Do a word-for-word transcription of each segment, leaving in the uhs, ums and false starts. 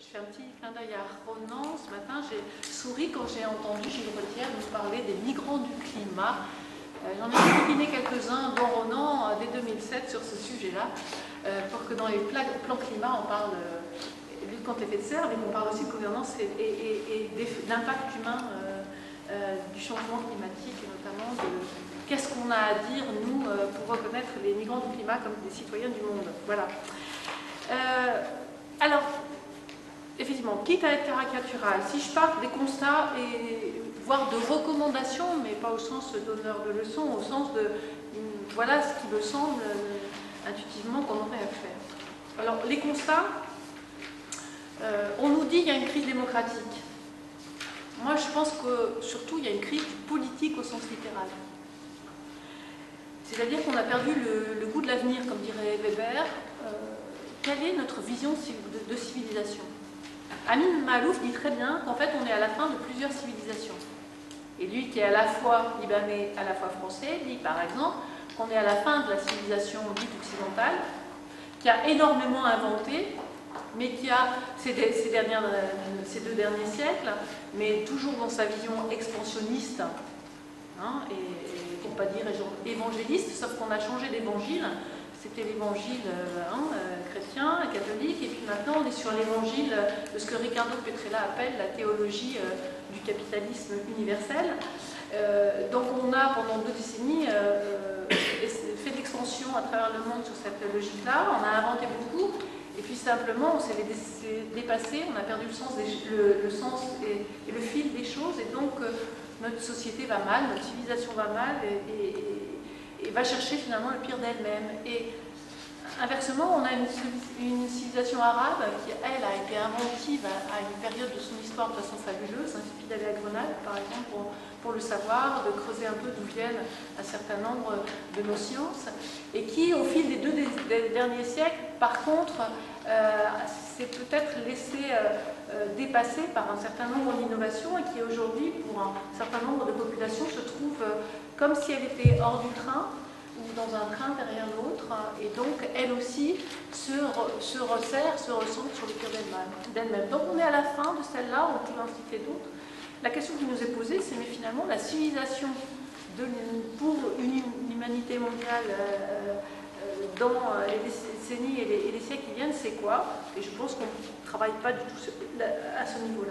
Je fais un petit clin d'œil à Ronan. Ce matin, j'ai souri quand j'ai entendu Gilles Retière nous parler des migrants du climat. Euh, J'en ai combiné quelques-uns, dont Ronan, dès deux mille sept, sur ce sujet-là, euh, pour que dans les plans climat, on parle euh, lutte contre l'effet de serre, mais qu'on parle aussi de gouvernance et, et, et, et d'impact humain euh, euh, du changement climatique, et notamment de qu'est-ce qu'on a à dire, nous, euh, pour reconnaître les migrants du climat comme des citoyens du monde. Voilà. Euh, alors, effectivement, quitte à être caricatural, si je pars des constats, et voire de recommandations, mais pas au sens donneur de leçons, au sens de voilà ce qui me semble euh, intuitivement qu'on aurait à faire. Alors, les constats, euh, on nous dit qu'il y a une crise démocratique. Moi, je pense que surtout, il y a une crise politique au sens littéral. C'est-à-dire qu'on a perdu le, le goût de l'avenir, comme dirait Weber. Euh, quelle est notre vision de, de civilisation ? Amin Maalouf dit très bien qu'en fait, on est à la fin de plusieurs civilisations. Et lui, qui est à la fois libanais, à la fois français, dit par exemple qu'on est à la fin de la civilisation dite occidentale, qui a énormément inventé, mais qui a, ces, ces, dernières, ces deux derniers siècles, mais toujours dans sa vision expansionniste, hein, et, et pour ne pas dire évangéliste, sauf qu'on a changé d'évangile. C'était l'évangile hein, chrétien, catholique, et puis maintenant on est sur l'évangile de ce que Ricardo Petrella appelle la théologie euh, du capitalisme universel. Euh, donc on a pendant deux décennies euh, fait de l'expansion à travers le monde sur cette logique-là, on a inventé beaucoup, et puis simplement on s'est dépassé, on a perdu le sens, des, le, le sens et, et le fil des choses, et donc euh, notre société va mal, notre civilisation va mal, et, et, et et va chercher finalement le pire d'elle-même. Et inversement, on a une, une civilisation arabe qui, elle, a été inventive à, à une période de son histoire de façon fabuleuse. Il suffit d'aller à Grenade, par exemple, pour, pour le savoir, de creuser un peu d'où viennent un certain nombre de nos sciences, et qui, au fil des deux des, des derniers siècles, par contre, euh, s'est peut-être laissé euh, euh, dépasser par un certain nombre d'innovations, et qui aujourd'hui, pour un certain nombre de populations, se trouve euh, comme si elle était hors du train, ou dans un train derrière l'autre, et donc elle aussi se, re, se resserre, se recentre sur le cœur d'elle-même. Donc on est à la fin de celle-là, on peut en citer d'autres. La question qui nous est posée, c'est mais finalement la civilisation de, pour une, une humanité mondiale euh, euh, dans les décennies et les, et les siècles qui viennent, c'est quoi? Et je pense qu'on ne travaille pas du tout à ce niveau-là.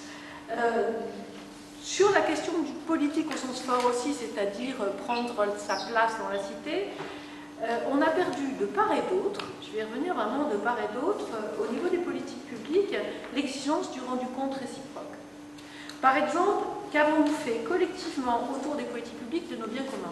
Euh, Sur la question du politique au sens fort aussi, c'est-à-dire prendre sa place dans la cité, euh, on a perdu de part et d'autre, je vais revenir vraiment de part et d'autre, euh, au niveau des politiques publiques, l'exigence du rendu compte réciproque. Par exemple, qu'avons-nous fait collectivement autour des politiques publiques de nos biens communs?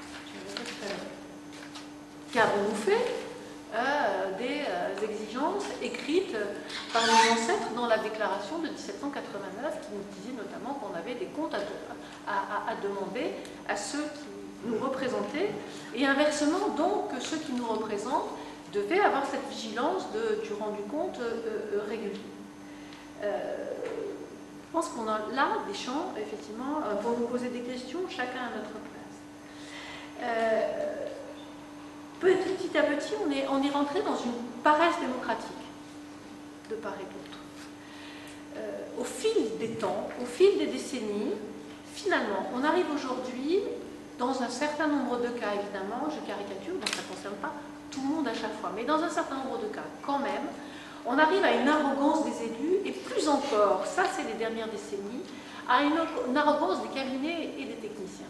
Qu'avons-nous fait euh, des euh, exigences écrites par nos ancêtres dans la déclaration de mille sept cent quatre-vingt-neuf qui nous disait notamment qu'on avait des comptes à, à, à, à demander à ceux qui nous représentaient, et inversement donc que ceux qui nous représentent devaient avoir cette vigilance de, du rendu compte euh, euh, régulier. Euh, je pense qu'on a là des champs effectivement pour nous poser des questions chacun à notre place. Euh, Petit à petit, on est, on est rentré dans une paresse démocratique, de part et d'autre. Euh, au fil des temps, au fil des décennies, finalement, on arrive aujourd'hui, dans un certain nombre de cas, évidemment, je caricature, donc ça ne concerne pas tout le monde à chaque fois, mais dans un certain nombre de cas, quand même, on arrive à une arrogance des élus, et plus encore, ça c'est les dernières décennies, à une, une arrogance des cabinets et des techniciens.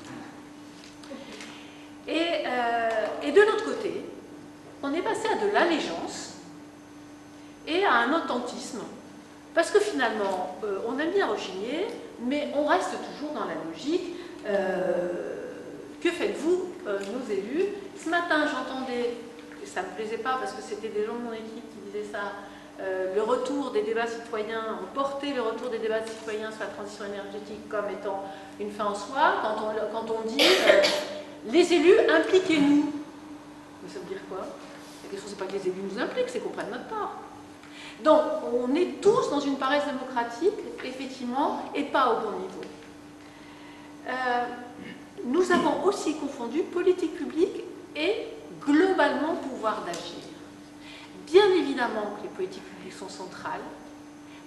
Et, euh, et de l'autre côté, on est passé à de l'allégeance et à un authentisme. Parce que finalement, euh, on aime bien rechigner, mais on reste toujours dans la logique. Euh, que faites-vous, euh, nos élus? Ce matin, j'entendais, et ça ne me plaisait pas parce que c'était des gens de mon équipe qui disaient ça, euh, le retour des débats citoyens, on portait le retour des débats citoyens sur la transition énergétique comme étant une fin en soi, quand on, quand on dit... Euh, les élus, impliquez-nous. Mais ça veut dire quoi? La question, c'est pas que les élus nous impliquent, c'est qu'on prenne notre part. Donc, on est tous dans une paresse démocratique, effectivement, et pas au bon niveau. Euh, nous avons aussi confondu politique publique et globalement pouvoir d'agir. Bien évidemment que les politiques publiques sont centrales,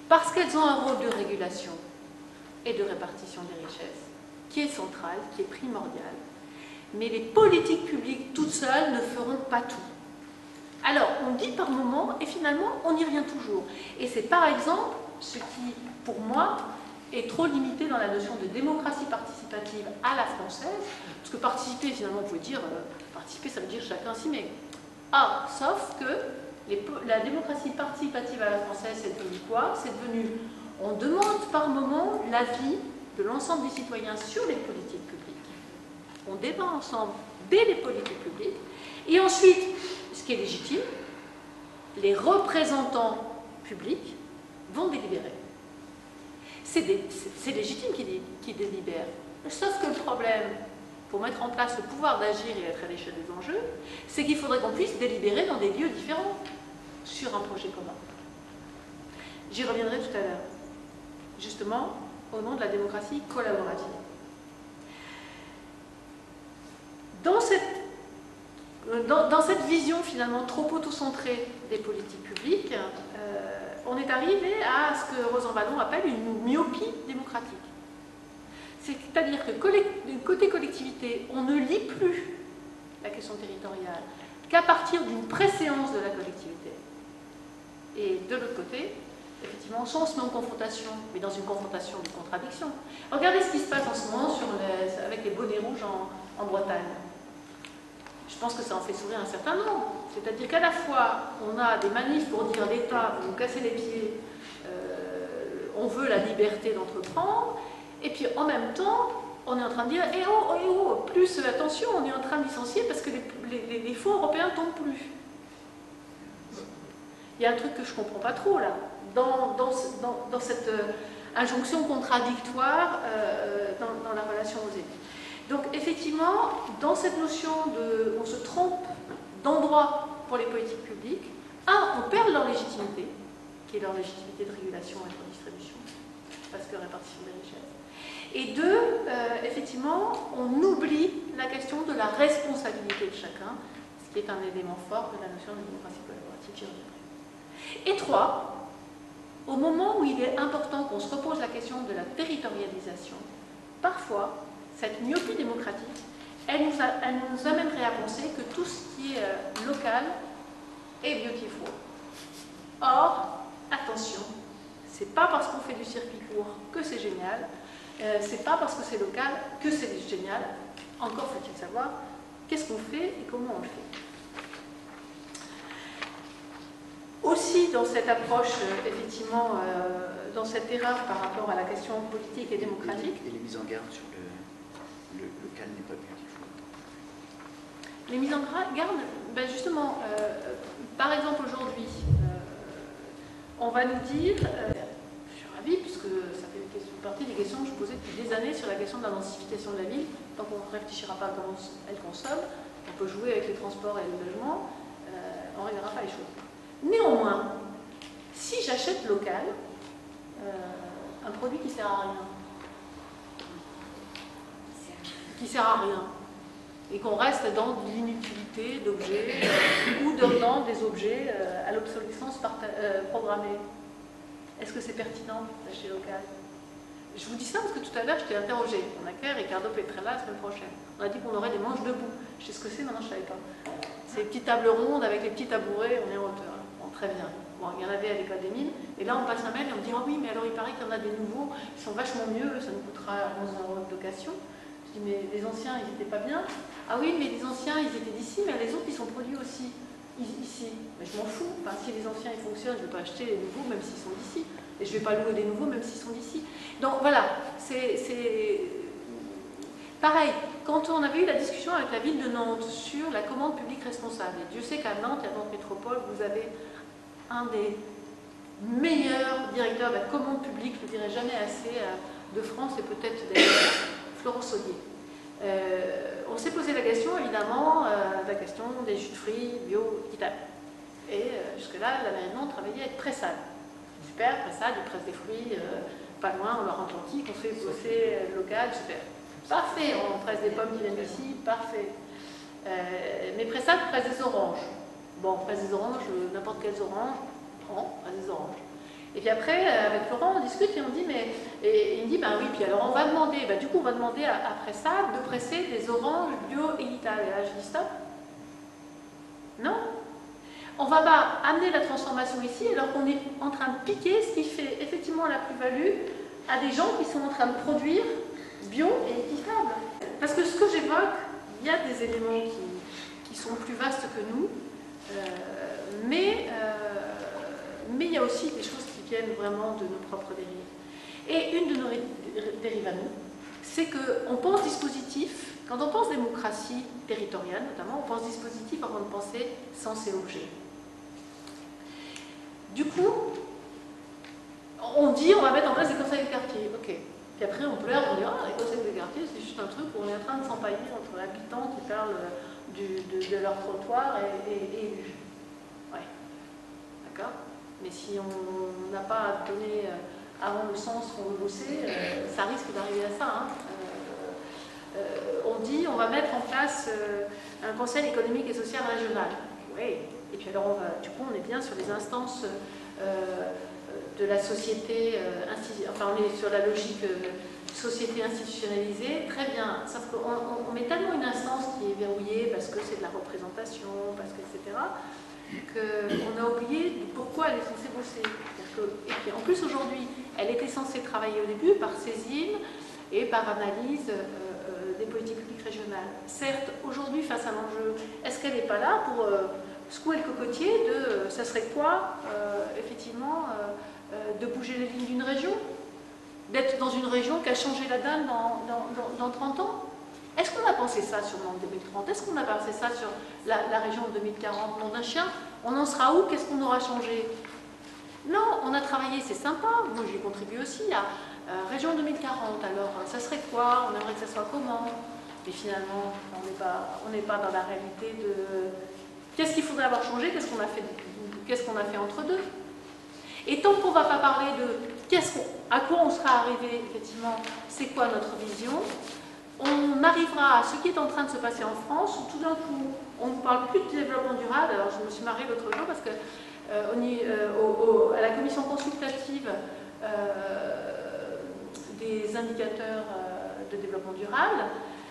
parce qu'elles ont un rôle de régulation et de répartition des richesses qui est central, qui est primordial. Mais les politiques publiques toutes seules ne feront pas tout. Alors, on dit par moment, et finalement, on y revient toujours. Et c'est par exemple ce qui, pour moi, est trop limité dans la notion de démocratie participative à la française, parce que participer, finalement, vous pouvez dire, euh, participer, ça veut dire chacun s'y met. Ah, sauf que les, la démocratie participative à la française, c'est devenu quoi? C'est devenu, on demande par moment l'avis de l'ensemble des citoyens sur les politiques publiques. On débat ensemble dès les politiques publiques, et ensuite, ce qui est légitime, les représentants publics vont délibérer. C'est légitime qu'ils qu'ils délibèrent. Sauf que le problème, pour mettre en place le pouvoir d'agir et être à l'échelle des enjeux, c'est qu'il faudrait qu'on puisse délibérer dans des lieux différents sur un projet commun. J'y reviendrai tout à l'heure, justement au nom de la démocratie collaborative. Dans cette, dans, dans cette vision finalement trop auto-centrée des politiques publiques, euh, on est arrivé à ce que Rosan-Vallon appelle une myopie démocratique. C'est-à-dire que côté collectivité, on ne lit plus la question territoriale qu'à partir d'une préséance de la collectivité. Et de l'autre côté, effectivement, soit on se met en confrontation, mais dans une confrontation de contradiction. Regardez ce qui se passe en ce moment sur les, avec les bonnets rouges en, en Bretagne. Je pense que ça en fait sourire un certain nombre. C'est-à-dire qu'à la fois, on a des manifs pour dire l'État, vous nous cassez les pieds, euh, on veut la liberté d'entreprendre, et puis en même temps, on est en train de dire, eh oh, eh oh, plus attention, on est en train de licencier parce que les, les, les fonds européens ne tombent plus. Il y a un truc que je ne comprends pas trop là, dans, dans, dans, dans cette euh, injonction contradictoire euh, dans, dans la relation aux élus. Donc effectivement, dans cette notion de, on se trompe d'endroit pour les politiques publiques, un, on perd leur légitimité, qui est leur légitimité de régulation et de redistribution, parce que répartition des richesses. Et deux, euh, effectivement, on oublie la question de la responsabilité de chacun, ce qui est un élément fort de la notion de démocratie collaborative, j'y reviendrai. Et trois, au moment où il est important qu'on se repose la question de la territorialisation, parfois, cette myopie démocratique, elle nous, a, elle nous amènerait à penser que tout ce qui est euh, local est beautiful. Or, attention, c'est pas parce qu'on fait du circuit court que c'est génial, euh, c'est pas parce que c'est local que c'est génial. Encore faut-il savoir qu'est-ce qu'on fait et comment on le fait. Aussi, dans cette approche, euh, effectivement, euh, dans cette erreur par rapport à la question politique et démocratique. Et les mises en garde sur le, le local n'est pas beautiful. Les mises en garde, ben justement, euh, par exemple aujourd'hui, euh, on va nous dire, euh, je suis ravie puisque ça fait une question, partie des questions que je posais depuis des années sur la question de la densification de la ville. Tant qu'on ne réfléchira pas à comment elle consomme, on peut jouer avec les transports et le logement, euh, on ne réglera pas les choses. Néanmoins, si j'achète local, euh, un produit qui ne sert à rien, qui ne sert à rien, et qu'on reste dans l'inutilité d'objets euh, ou dans des objets euh, à l'obsolescence euh, programmée, est-ce que c'est pertinent d'acheter local? Je vous dis ça parce que tout à l'heure, je t'ai interrogé. On a qu'à Ricardo Petrella la semaine prochaine. On a dit qu'on aurait des manches debout. Je sais ce que c'est, maintenant je ne savais pas. C'est les petites tables rondes avec les petits tabourets, on est en hauteur. Bon, très bien. Bon, il y en avait à l'école des mines. Et là, on passe un mail et on me dit, ah oui, mais alors il paraît qu'il y en a des nouveaux, ils sont vachement mieux, ça nous coûtera onze euros de location. Je dis, mais les anciens, ils n'étaient pas bien. Ah oui, mais les anciens, ils étaient d'ici, mais les autres, ils sont produits aussi ici. Mais je m'en fous. Enfin, si les anciens, ils fonctionnent, je ne vais pas acheter les nouveaux, même s'ils sont d'ici. Et je ne vais pas louer des nouveaux, même s'ils sont d'ici. Donc voilà, c'est pareil. Quand on avait eu la discussion avec la ville de Nantes sur la commande publique responsable, et Dieu sait qu'à Nantes et à Nantes Métropole, vous avez un des meilleurs directeurs de la commande publique, je ne le dirai jamais assez, de France et peut-être d'ailleurs, Florent Saulier. Euh, on s'est posé la question, évidemment, euh, la question des jus de fruits bio, équitables. Et euh, jusque-là, la mairie de Nantes travaillait avec Pressal. Super, Pressal, ils pressent des fruits, euh, pas loin, en Loire-Atlantique, on fait bosser euh, local, super. Parfait, on presse des pommes qui viennent d'ici, parfait. Euh, mais Pressal presse des oranges. Bon, presse des oranges, n'importe quelles oranges, prends, presse des oranges. Et puis après, avec Laurent, on discute et on dit, mais... Et il me dit, ben oui, puis alors on va demander, ben, du coup on va demander après ça de presser des oranges bio et Ital. Et là je dis stop. Non. On ne va pas amener la transformation ici alors qu'on est en train de piquer ce qui fait effectivement la plus-value à des gens qui sont en train de produire bio et équitable. Parce que ce que j'évoque, il y a des éléments qui, qui sont plus vastes que nous, euh, mais, euh, mais il y a aussi des choses qui viennent vraiment de nos propres dérives. Et une de nos dérives à nous, c'est qu'on pense dispositif, quand on pense démocratie territoriale notamment, on pense dispositif avant de penser sens et objet. Du coup, on dit on va mettre en place des conseils de quartier, ok. Puis après on pleure, on dit ah, les conseils de quartier c'est juste un truc où on est en train de s'empailler entre habitants qui parlent du, de, de leur trottoir et, et, et élus. Ouais, d'accord. Mais si on n'a pas donné avant le sens qu'on veut bosser, euh, ça risque d'arriver à ça. Hein. Euh, euh, on dit on va mettre en place euh, un conseil économique et social régional. Oui. Et puis alors on va, du coup on est bien sur les instances euh, de la société, euh, enfin on est sur la logique euh, société institutionnalisée, très bien, sauf qu'on on, on met tellement une instance qui est verrouillée parce que c'est de la représentation, parce que et cetera, qu'on a oublié pourquoi elle est censée bosser. Que, et puis en plus aujourd'hui, elle était censée travailler au début par saisine et par analyse euh, euh, des politiques publiques régionales. Certes, aujourd'hui face à l'enjeu, est-ce qu'elle n'est pas là pour euh, secouer le cocotier de, ça serait quoi, euh, effectivement, euh, euh, de bouger les lignes d'une région, d'être dans une région qui a changé la donne dans, dans, dans, dans trente ans. Est-ce qu'on a pensé ça sur le monde deux mille trente? Est-ce qu'on a pensé ça sur la, la région de deux mille quarante? Nom d'un chien, on en sera où? Qu'est-ce qu'on aura changé? Non, on a travaillé, c'est sympa, moi j'y contribue aussi à euh, région deux mille quarante, alors ça serait quoi? On aimerait que ça soit comment? Mais finalement, on n'est pas, on n'est pas dans la réalité de... Qu'est-ce qu'il faudrait avoir changé? Qu'est-ce qu'on a fait, qu'est-ce qu'on a fait entre deux? Et tant qu'on ne va pas parler de qu'est-ce qu'on, à quoi on sera arrivé, effectivement, c'est quoi notre vision, on arrivera à ce qui est en train de se passer en France, où tout d'un coup, on ne parle plus de développement durable. Alors je me suis marrée l'autre jour parce que euh, on y, euh, au, au, à la commission consultative euh, des indicateurs euh, de développement durable,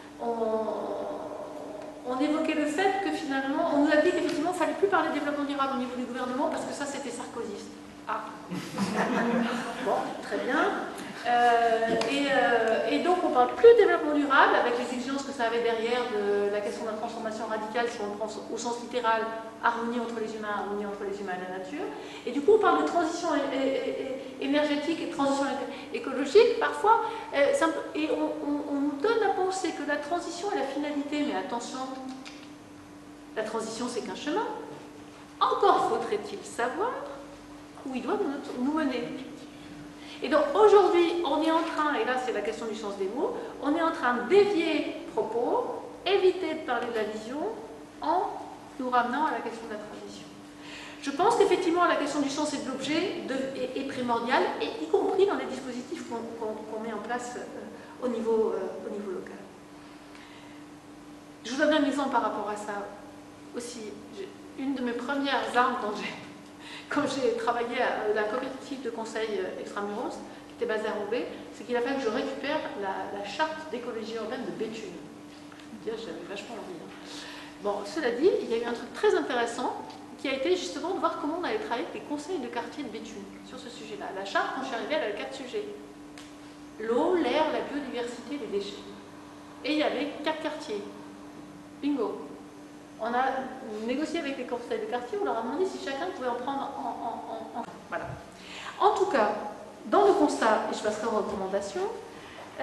on, on évoquait le fait que finalement, on nous a dit qu'effectivement, il ne fallait plus parler de développement durable au niveau du gouvernement parce que ça, c'était sarkozyste. Ah. Bon, très bien. Euh, et, euh, et donc, on ne parle plus de développement durable avec les exigences que ça avait derrière de la question de la transformation radicale, si on le prend au sens littéral, harmonie entre les humains, harmonie entre les humains et la nature. Et du coup, on parle de transition énergétique et de transition écologique, parfois, euh, et on, on, on nous donne à penser que la transition est la finalité, mais attention, la transition, c'est qu'un chemin. Encore faudrait-il savoir où il doit nous, nous mener. Et donc aujourd'hui, on est en train, et là c'est la question du sens des mots, on est en train de dévier propos, éviter de parler de la vision, en nous ramenant à la question de la transition. Je pense qu'effectivement la question du sens et de l'objet est, est primordiale, et y compris dans les dispositifs qu'on qu'on, qu'on met en place euh, au, niveau, euh, au niveau local. Je vous donne un exemple par rapport à ça aussi. Une de mes premières armes quand j'ai Quand j'ai travaillé à la coopérative de conseil extramuros, qui était basée à Roubaix, c'est qu'il a fallu que je récupère la, la charte d'écologie urbaine de Béthune. J'avais vachement envie. Hein. Bon, cela dit, il y a eu un truc très intéressant qui a été justement de voir comment on allait travailler avec les conseils de quartier de Béthune sur ce sujet-là. La charte, quand je suis arrivée, elle avait quatre sujets. L'eau, l'air, la biodiversité, les déchets. Et il y avait quatre quartiers. Bingo. On a négocié avec les conseils de quartier, on leur a demandé si chacun pouvait en prendre en... en, en, en voilà. En tout cas, dans le constat, et je passerai aux recommandations, euh,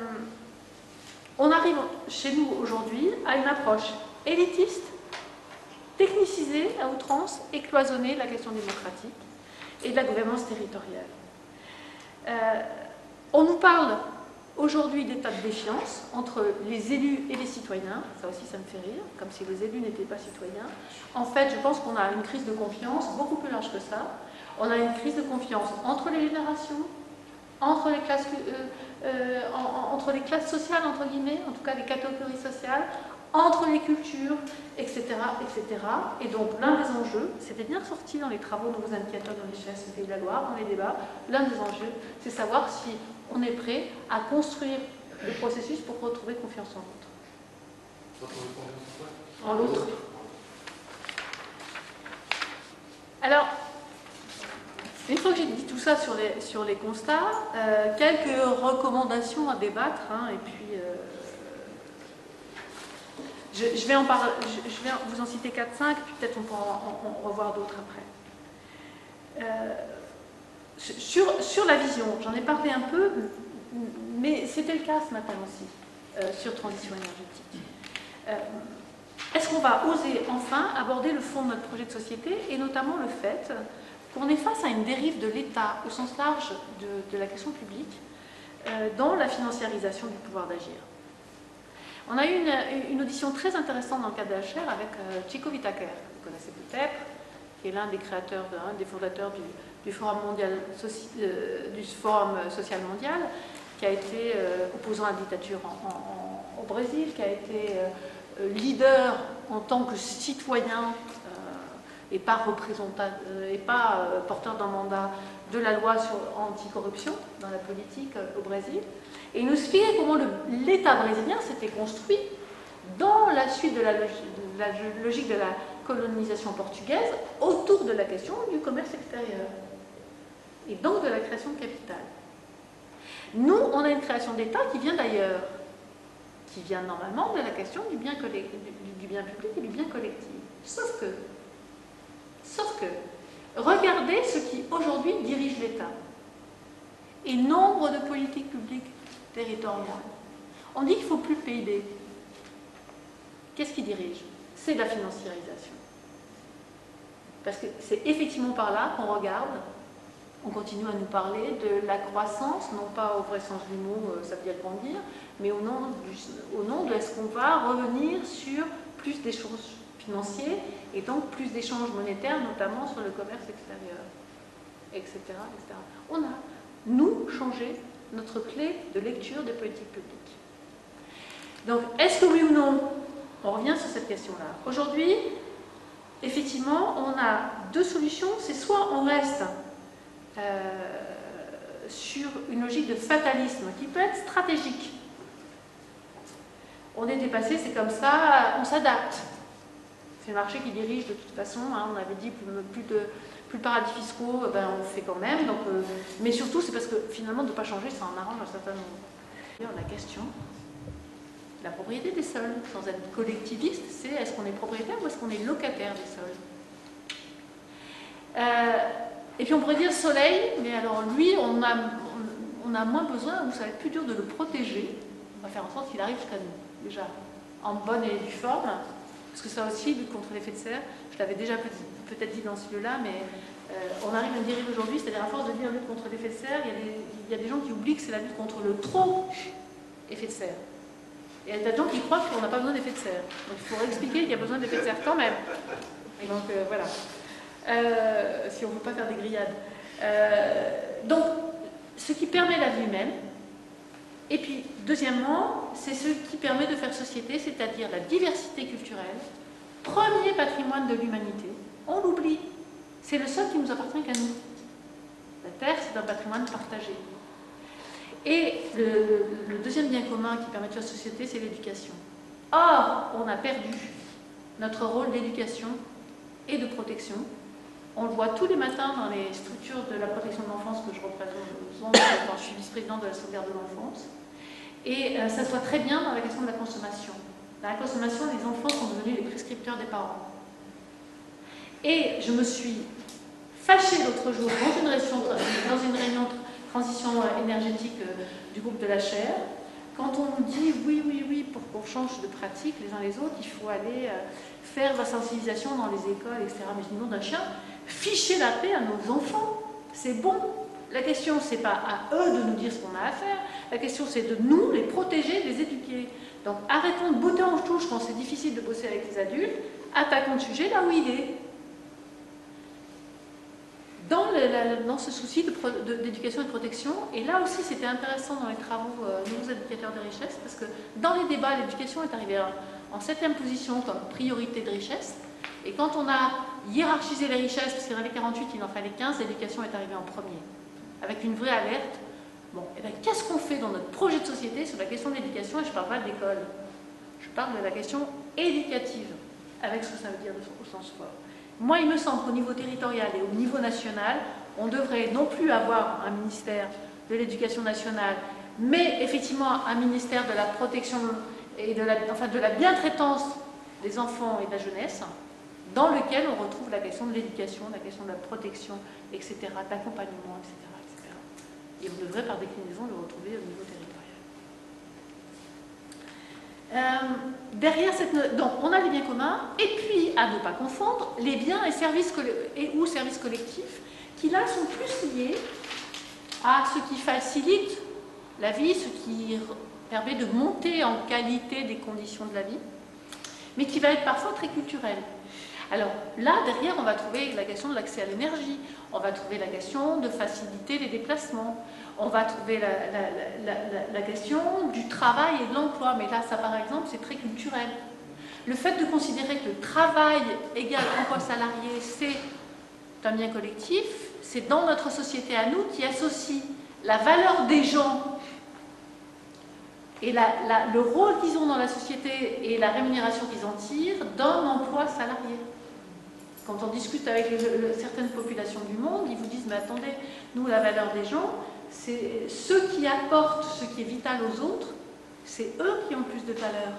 on arrive chez nous aujourd'hui à une approche élitiste, technicisée à outrance et cloisonnée de la question démocratique et de la gouvernance territoriale. Euh, on nous parle aujourd'hui d'état de défiance entre les élus et les citoyens, ça aussi ça me fait rire, comme si les élus n'étaient pas citoyens. En fait, je pense qu'on a une crise de confiance beaucoup plus large que ça. On a une crise de confiance entre les générations, entre les classes, euh, euh, en, entre les classes sociales, entre guillemets, en tout cas les catégories sociales, entre les cultures, et cetera, et cetera. Et donc l'un des enjeux, c'était bien sorti dans les travaux de nos indicateurs de richesse du Pays de la Loire, dans les débats, l'un des enjeux, c'est savoir si on est prêt à construire le processus pour retrouver confiance en l'autre. Retrouver confiance en quoi? En l'autre. Alors, une fois que j'ai dit tout ça sur les, sur les constats, euh, quelques recommandations à débattre, hein, et puis euh, je, je, vais en parler, je, je vais vous en citer quatre cinq, puis peut-être on pourra en, en, en revoir d'autres après. Euh, sur, sur la vision, j'en ai parlé un peu, mais c'était le cas ce matin aussi, euh, sur transition énergétique. Euh, Est-ce qu'on va oser enfin aborder le fond de notre projet de société, et notamment le fait qu'on est face à une dérive de l'État au sens large de, de la question publique euh, dans la financiarisation du pouvoir d'agir. On a eu une, une audition très intéressante dans le cadre de H R avec euh, Chico Whittaker, que vous connaissez peut-être, qui est l'un des créateurs, de, un des fondateurs du, du, Forum mondial, soci, euh, du Forum social mondial, qui a été euh, opposant à la dictature en, en, en, au Brésil, qui a été euh, leader en tant que citoyen et pas, représentant, et pas euh, porteur d'un mandat de la loi sur anticorruption dans la politique euh, au Brésil. Et il nous expliquait comment l'État brésilien s'était construit dans la suite de la, logique, de la logique de la colonisation portugaise autour de la question du commerce extérieur et donc de la création de capital. Nous, on a une création d'État qui vient d'ailleurs, qui vient normalement de la question du bien, du, du bien public et du bien collectif. Sauf que Sauf que, regardez ce qui aujourd'hui dirige l'État et nombre de politiques publiques territoriales. On dit qu'il ne faut plus le P I B. Qu'est-ce qui dirige? C'est la financiarisation. Parce que c'est effectivement par là qu'on regarde, on continue à nous parler de la croissance, non pas au vrai sens du mot, ça veut dire grandir, mais au nom, du, au nom de est-ce qu'on va revenir sur plus d'échanges financiers et donc plus d'échanges monétaires, notamment sur le commerce extérieur, et cetera, et cetera. On a, nous, changé notre clé de lecture des politiques publiques. Donc, est-ce que oui ou non, on revient sur cette question-là. Aujourd'hui, effectivement, on a deux solutions. C'est soit on reste euh, sur une logique de fatalisme qui peut être stratégique. On est dépassé, c'est comme ça, on s'adapte. C'est le marché qui dirige de toute façon, hein, on avait dit plus, plus, de, plus de paradis fiscaux, ben, on le fait quand même. Donc, euh, mais surtout, c'est parce que finalement, de ne pas changer, ça en arrange un certain nombre. D'ailleurs, la question, la propriété des sols, sans être collectiviste, c'est est-ce qu'on est propriétaire ou est-ce qu'on est locataire des sols? euh, Et puis on pourrait dire soleil, mais alors lui, on a, on, on a moins besoin, ou ça va être plus dur de le protéger. On va faire en sorte qu'il arrive jusqu'à nous, déjà, en bonne et due forme. Parce que ça aussi, lutte contre l'effet de serre, je l'avais déjà peut-être dit dans ce lieu-là, mais euh, on arrive à une dérive aujourd'hui, c'est-à-dire à force de dire lutte contre l'effet de serre, il y, a des, il y a des gens qui oublient que c'est la lutte contre le trop effet de serre. Et il y a des gens qui croient qu'on n'a pas besoin d'effet de serre. Donc il faudrait expliquer qu'il y a besoin d'effet de serre quand même. Et donc euh, voilà. Euh, si on ne veut pas faire des grillades. Euh, donc, ce qui permet la vie humaine. Et puis, deuxièmement, c'est ce qui permet de faire société, c'est-à-dire la diversité culturelle, premier patrimoine de l'humanité. On l'oublie. C'est le seul qui nous appartient qu'à nous. La Terre, c'est un patrimoine partagé. Et le, le, le deuxième bien commun qui permet de faire société, c'est l'éducation. Or, on a perdu notre rôle d'éducation et de protection. On le voit tous les matins dans les structures de la protection de l'enfance que je représente quand je suis vice-présidente de la sauvegarde de l'enfance. Et euh, ça se voit très bien dans la question de la consommation. Dans la consommation, les enfants sont devenus les prescripteurs des parents. Et je me suis fâchée l'autre jour dans une réunion, dans une réunion de transition énergétique du groupe de la chaire, quand on nous dit oui, oui, oui, pour qu'on change de pratique les uns les autres, il faut aller faire de la sensibilisation dans les écoles, et cetera. Mais je dis non d'un chien, fichez la paix à nos enfants, c'est bon. La question, c'est pas à eux de nous dire ce qu'on a à faire, la question, c'est de nous les protéger, les éduquer. Donc arrêtons de botter en touche quand c'est difficile de bosser avec les adultes, attaquons le sujet là où il est. Dans, le, la, dans ce souci d'éducation et de protection, et là aussi c'était intéressant dans les travaux euh, nouveaux indicateurs de richesse, parce que dans les débats, l'éducation est arrivée en septième position comme priorité de richesse. Et quand on a hiérarchisé les richesses, parce qu'il y en avait quarante-huit, il en fallait quinze, l'éducation est arrivée en premier, avec une vraie alerte. Bon, et bien qu'est-ce qu'on fait dans notre projet de société sur la question de l'éducation? Et je ne parle pas de l'école, je parle de la question éducative, avec ce que ça veut dire au sens fort. Moi, il me semble qu'au niveau territorial et au niveau national, on devrait non plus avoir un ministère de l'éducation nationale, mais effectivement un ministère de la protection et de la, enfin, de la bientraitance des enfants et de la jeunesse, dans lequel on retrouve la question de l'éducation, la question de la protection, et cetera, d'accompagnement, et cetera, et cetera. Et on devrait par déclinaison le retrouver au niveau territorial. Euh, derrière cette... Donc, on a les biens communs, et puis, à ne pas confondre, les biens et, services et ou services collectifs, qui là sont plus liés à ce qui facilite la vie, ce qui permet de monter en qualité des conditions de la vie, mais qui va être parfois très culturel. Alors là, derrière, on va trouver la question de l'accès à l'énergie, on va trouver la question de faciliter les déplacements, on va trouver la, la, la, la, la question du travail et de l'emploi, mais là, ça par exemple, c'est très culturel. Le fait de considérer que le travail égal emploi salarié, c'est un bien collectif, c'est dans notre société à nous qui associe la valeur des gens et la, la, le rôle qu'ils ont dans la société et la rémunération qu'ils en tirent d'un emploi salarié. Quand on discute avec les, le, certaines populations du monde, ils vous disent, mais attendez, nous, la valeur des gens, c'est ceux qui apportent ce qui est vital aux autres, c'est eux qui ont plus de valeur.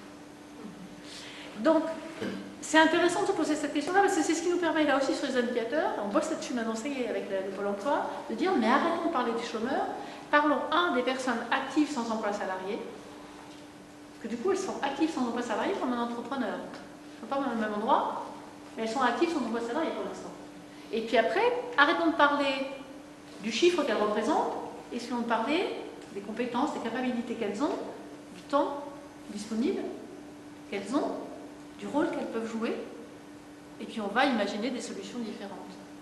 Donc, c'est intéressant de se poser cette question-là, parce que c'est ce qui nous permet, là aussi, sur les indicateurs, on bosse là-dessus maintenant avec le, le Pôle emploi, de dire, mais arrêtons de parler des chômeurs, parlons, un, des personnes actives sans emploi salarié, parce que du coup, elles sont actives sans emploi salarié comme un entrepreneur. Elles ne sont pas dans le même endroit, mais elles sont actives sans emploi salarié pour l'instant. Et puis après, arrêtons de parler du chiffre qu'elles représentent, et essayons de parler des compétences, des capacités qu'elles ont, du temps disponible qu'elles ont, du rôle qu'elles peuvent jouer, et puis on va imaginer des solutions différentes.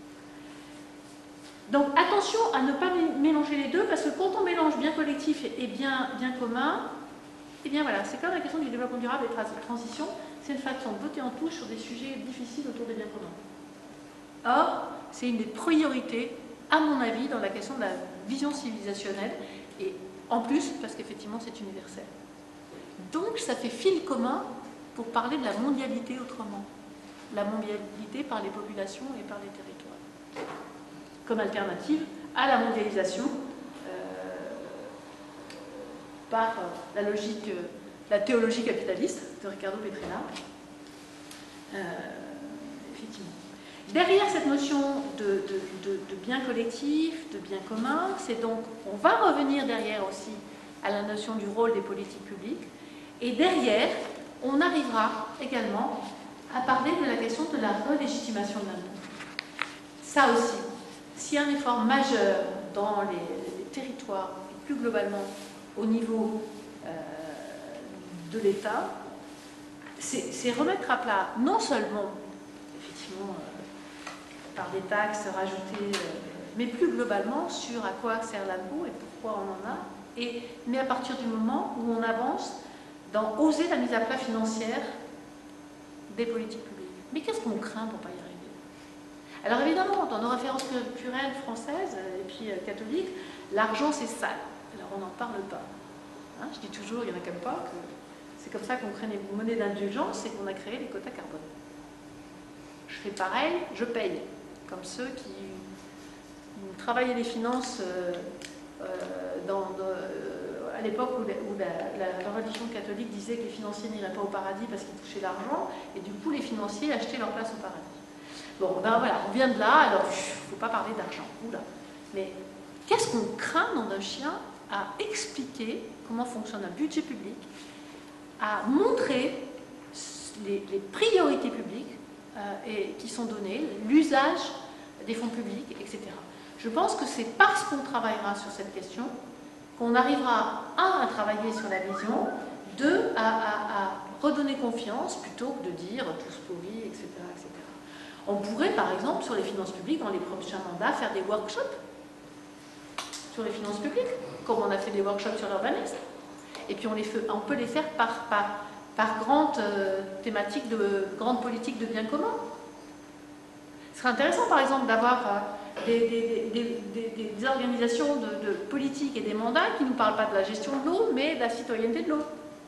Donc attention à ne pas mélanger les deux, parce que quand on mélange bien collectif et bien, bien commun, et bien voilà, c'est comme la question du développement durable et de la transition, c'est une façon de botter en touche sur des sujets difficiles autour des biens communs. Or, c'est une des priorités, à mon avis, dans la question de la vision civilisationnelle, et en plus, parce qu'effectivement, c'est universel. Donc, ça fait fil commun pour parler de la mondialité autrement. La mondialité par les populations et par les territoires. Comme alternative à la mondialisation euh, par euh, la logique, euh, la théologie capitaliste de Ricardo Petrella. Euh, effectivement. Derrière cette notion de, de, de, de bien collectif, de bien commun, c'est donc, on va revenir derrière aussi à la notion du rôle des politiques publiques, et derrière, on arrivera également à parler de la question de la relégitimation de l'impôt. Ça aussi, s'il y a un effort majeur dans les, les territoires, et plus globalement au niveau euh, de l'État, c'est remettre à plat, non seulement, effectivement, euh, par des taxes rajoutées, euh, mais plus globalement sur à quoi sert l'impôt et pourquoi on en a, et, mais à partir du moment où on avance dans oser la mise à plat financière des politiques publiques. Mais qu'est-ce qu'on craint pour ne pas y arriver? Alors évidemment, dans nos références culturelles françaises et puis euh, catholiques, l'argent c'est sale. Alors on n'en parle pas. Hein, je dis toujours, il y en a quand même pas, que c'est comme ça qu'on crée les monnaies d'indulgence et qu'on a créé les quotas carbone. Je fais pareil, je paye. Comme ceux qui travaillaient les finances euh, euh, dans, dans, euh, à l'époque où, la, où la, la, la religion catholique disait que les financiers n'iraient pas au paradis parce qu'ils touchaient l'argent, et du coup les financiers achetaient leur place au paradis. Bon, ben voilà, on vient de là, alors il ne faut pas parler d'argent. Oula. Mais qu'est-ce qu'on craint dans un chien à expliquer comment fonctionne un budget public, à montrer les, les priorités publiques euh, et, qui sont données, l'usage des fonds publics, et cetera. Je pense que c'est parce qu'on travaillera sur cette question qu'on arrivera, un, à travailler sur la vision, deux, à, à, à redonner confiance plutôt que de dire tous pourris, et cetera, et cetera. On pourrait, par exemple, sur les finances publiques, dans les prochains mandats, faire des workshops sur les finances publiques, comme on a fait des workshops sur l'urbanisme. Et puis on, les fait, on peut les faire par, par, par grande euh, thématique, de grande politique de bien commun. Ce serait intéressant, par exemple, d'avoir euh, des, des, des, des, des organisations de, de politique et des mandats qui ne nous parlent pas de la gestion de l'eau, mais de la citoyenneté de l'eau.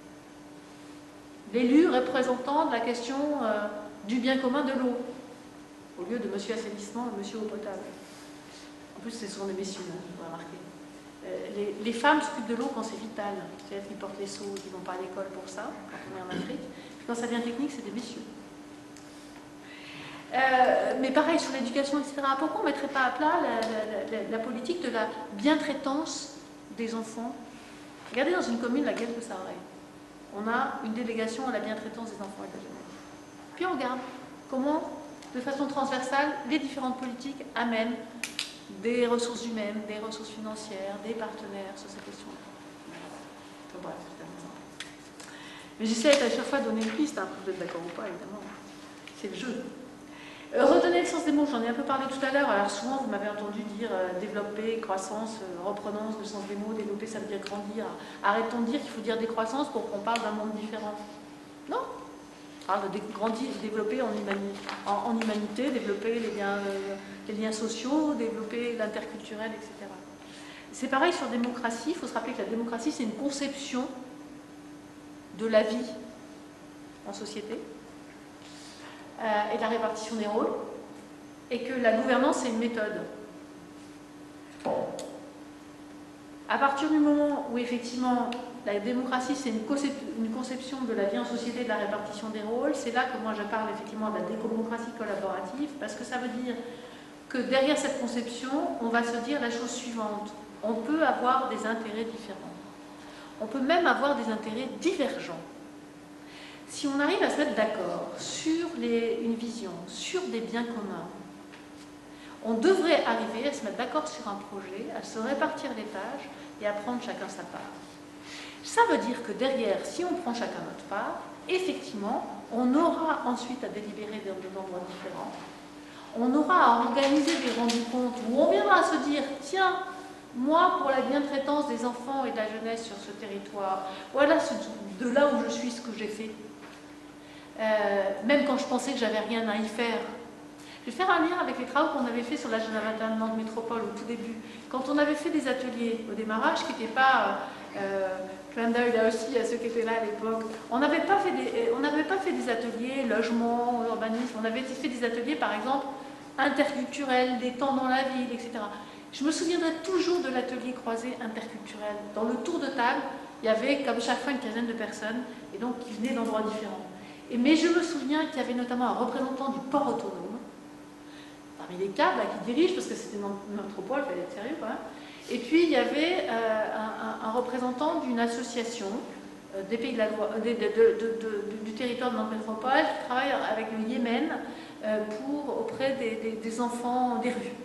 L'élu représentant de la question euh, du bien commun de l'eau, au lieu de monsieur assainissement et monsieur eau potable. En plus, ce sont des messieurs, hein, vous remarquez. Euh, les, les femmes s'occupent de l'eau quand c'est vital. C'est elles qui portent les seaux, qui ne vont pas à l'école pour ça, quand on est en Afrique. Puis quand ça devient technique, c'est des messieurs. Euh, mais pareil, sur l'éducation, et cetera. Pourquoi on ne mettrait pas à plat la, la, la, la politique de la bientraitance des enfants? Regardez dans une commune, la Guelre-de-Sarray. On a une délégation à la bientraitance des enfants et de la jeunesse. Puis on regarde comment, de façon transversale, les différentes politiques amènent des ressources humaines, des ressources financières, des partenaires sur ces questions-là. Enfin, bref, c'est amusant. Mais j'essaie à chaque fois de donner une piste, hein, vous êtes d'accord ou pas, évidemment. C'est le jeu. Euh, redonner le sens des mots, j'en ai un peu parlé tout à l'heure. Alors souvent, vous m'avez entendu dire euh, développer, croissance, euh, reprenons le sens des mots, développer, ça veut dire grandir. Arrêtons de dire qu'il faut dire décroissance pour qu'on parle d'un monde différent. Non. On parle de grandir, développer en, humani en, en humanité, développer les liens, euh, les liens sociaux, développer l'interculturel, et cetera. C'est pareil sur démocratie. Il faut se rappeler que la démocratie, c'est une conception de la vie en société. Euh, et de la répartition des rôles, et que la gouvernance c'est une méthode. À partir du moment où effectivement la démocratie c'est une, concep une conception de la vie en société, de la répartition des rôles, c'est là que moi je parle effectivement de la démocratie collaborative, parce que ça veut dire que derrière cette conception, on va se dire la chose suivante: on peut avoir des intérêts différents, on peut même avoir des intérêts divergents. Si on arrive à se mettre d'accord sur les, une vision, sur des biens communs, on devrait arriver à se mettre d'accord sur un projet, à se répartir les tâches et à prendre chacun sa part. Ça veut dire que derrière, si on prend chacun notre part, effectivement, on aura ensuite à délibérer dans des endroits différents, on aura à organiser des rendus comptes où on viendra à se dire, tiens, moi, pour la bientraitance des enfants et de la jeunesse sur ce territoire, voilà ce, de là où je suis ce que j'ai fait. Euh, même quand je pensais que j'avais rien à y faire. Je vais faire un lien avec les travaux qu'on avait fait sur l'agenda vingt et un de Nantes Métropole au tout début. Quand on avait fait des ateliers au démarrage, qui n'étaient pas, euh, clin d'œil là aussi à ceux qui étaient là à l'époque, on n'avait pas fait des, on n'avait pas fait des ateliers logement, urbanisme, on avait fait des ateliers par exemple interculturels, des temps dans la ville, et cetera. Je me souviendrai toujours de l'atelier croisé interculturel. Dans le tour de table, il y avait comme chaque fois une quinzaine de personnes, et donc qui venaient d'endroits différents. Et, mais je me souviens qu'il y avait notamment un représentant du port autonome, parmi les cadres là, qui dirigent, parce que c'était une métropole, il fallait être sérieux quand même. Et puis il y avait euh, un, un, un représentant d'une association euh, des pays de la loi, de, de, de, de, du territoire de Nantes Métropole qui travaille avec le Yémen euh, pour, auprès des, des, des enfants des rues.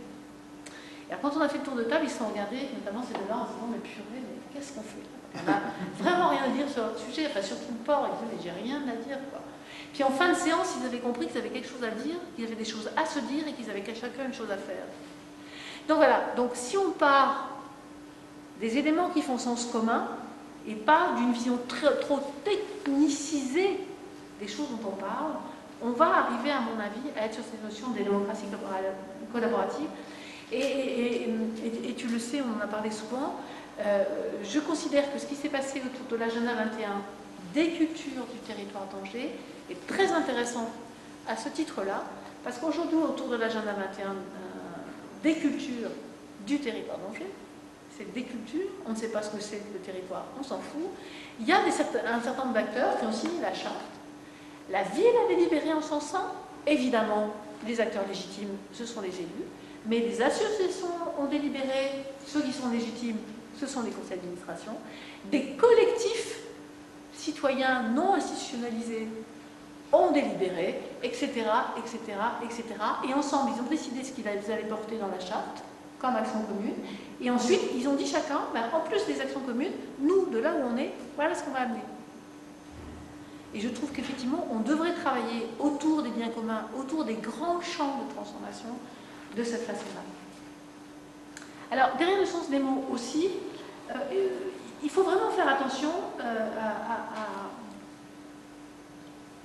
Et alors, quand on a fait le tour de table, ils se sont regardés, notamment ces deux-là, en se disant mais purée, mais qu'est-ce qu'on fait? On n'a vraiment rien à dire sur le sujet, enfin surtout le port, ils disaient mais j'ai rien à dire quoi. Puis en fin de séance, ils avaient compris qu'ils avaient quelque chose à dire, qu'ils avaient des choses à se dire et qu'ils avaient chacun une chose à faire. Donc voilà, donc si on part des éléments qui font sens commun et pas d'une vision très, trop technicisée des choses dont on parle, on va arriver, à mon avis, à être sur cette notion de démocratie collaborative. Et, et, et, et, et tu le sais, on en a parlé souvent, euh, je considère que ce qui s'est passé autour de l'agenda vingt et un des cultures du territoire d'Angers est très intéressant à ce titre-là, parce qu'aujourd'hui, autour de l'agenda vingt et un euh, des cultures du territoire d'Angers, c'est des cultures, on ne sait pas ce que c'est le territoire, on s'en fout. Il y a des, un certain nombre d'acteurs qui ont signé la charte. La ville a délibéré en son sein, évidemment, les acteurs légitimes, ce sont les élus, mais les associations ont délibéré, ceux qui sont légitimes, ce sont les conseils d'administration, des collectifs citoyens non institutionnalisés ont délibéré, et cetera, et cetera, et cetera. Et ensemble, ils ont décidé ce qu'ils allaient porter dans la charte, comme action commune. Et ensuite, ils ont dit chacun, ben, en plus des actions communes, nous, de là où on est, voilà ce qu'on va amener. Et je trouve qu'effectivement, on devrait travailler autour des biens communs, autour des grands champs de transformation, de cette façon-là. Alors, derrière le sens des mots aussi, euh, il faut vraiment faire attention euh, à, à,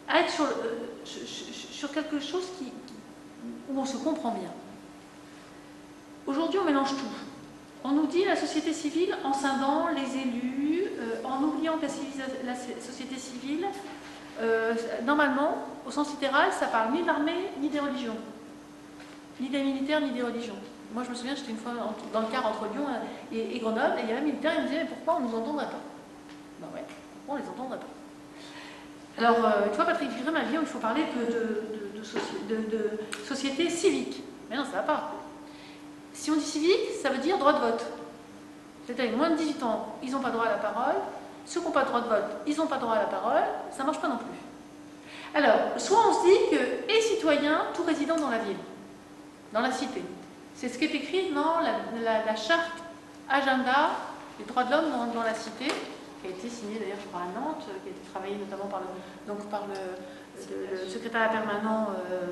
à être sur, euh, sur quelque chose qui, où on se comprend bien. Aujourd'hui, on mélange tout. On nous dit la société civile en scindant les élus, euh, en oubliant que la, la société civile, euh, normalement, au sens littéral, ça parle ni d'armée, ni des religions. Ni des militaires, ni des religions. Moi, je me souviens, j'étais une fois dans le car entre Lyon et, et Grenoble, et il y avait un militaire, il me disait, mais pourquoi on ne nous entendrait pas? Ben ouais, pourquoi on ne les entendrait pas? Alors, euh, tu vois, Patrick Villeray m'a dit, il faut parler de, de, de, de, soci, de, de société civique. Mais non, ça ne va pas. Si on dit civique, ça veut dire droit de vote. C'est-à-dire, moins de dix-huit ans, ils n'ont pas droit à la parole. Ceux qui n'ont pas de droit de vote, ils n'ont pas droit à la parole. Ça ne marche pas non plus. Alors, soit on se dit que, et citoyen, tout résident dans la ville, dans la cité. C'est ce qui est écrit dans la, la, la charte agenda des droits de l'homme dans, dans la cité, qui a été signée d'ailleurs, je crois, à Nantes, qui a été travaillée notamment par le, donc par le, le, le secrétariat permanent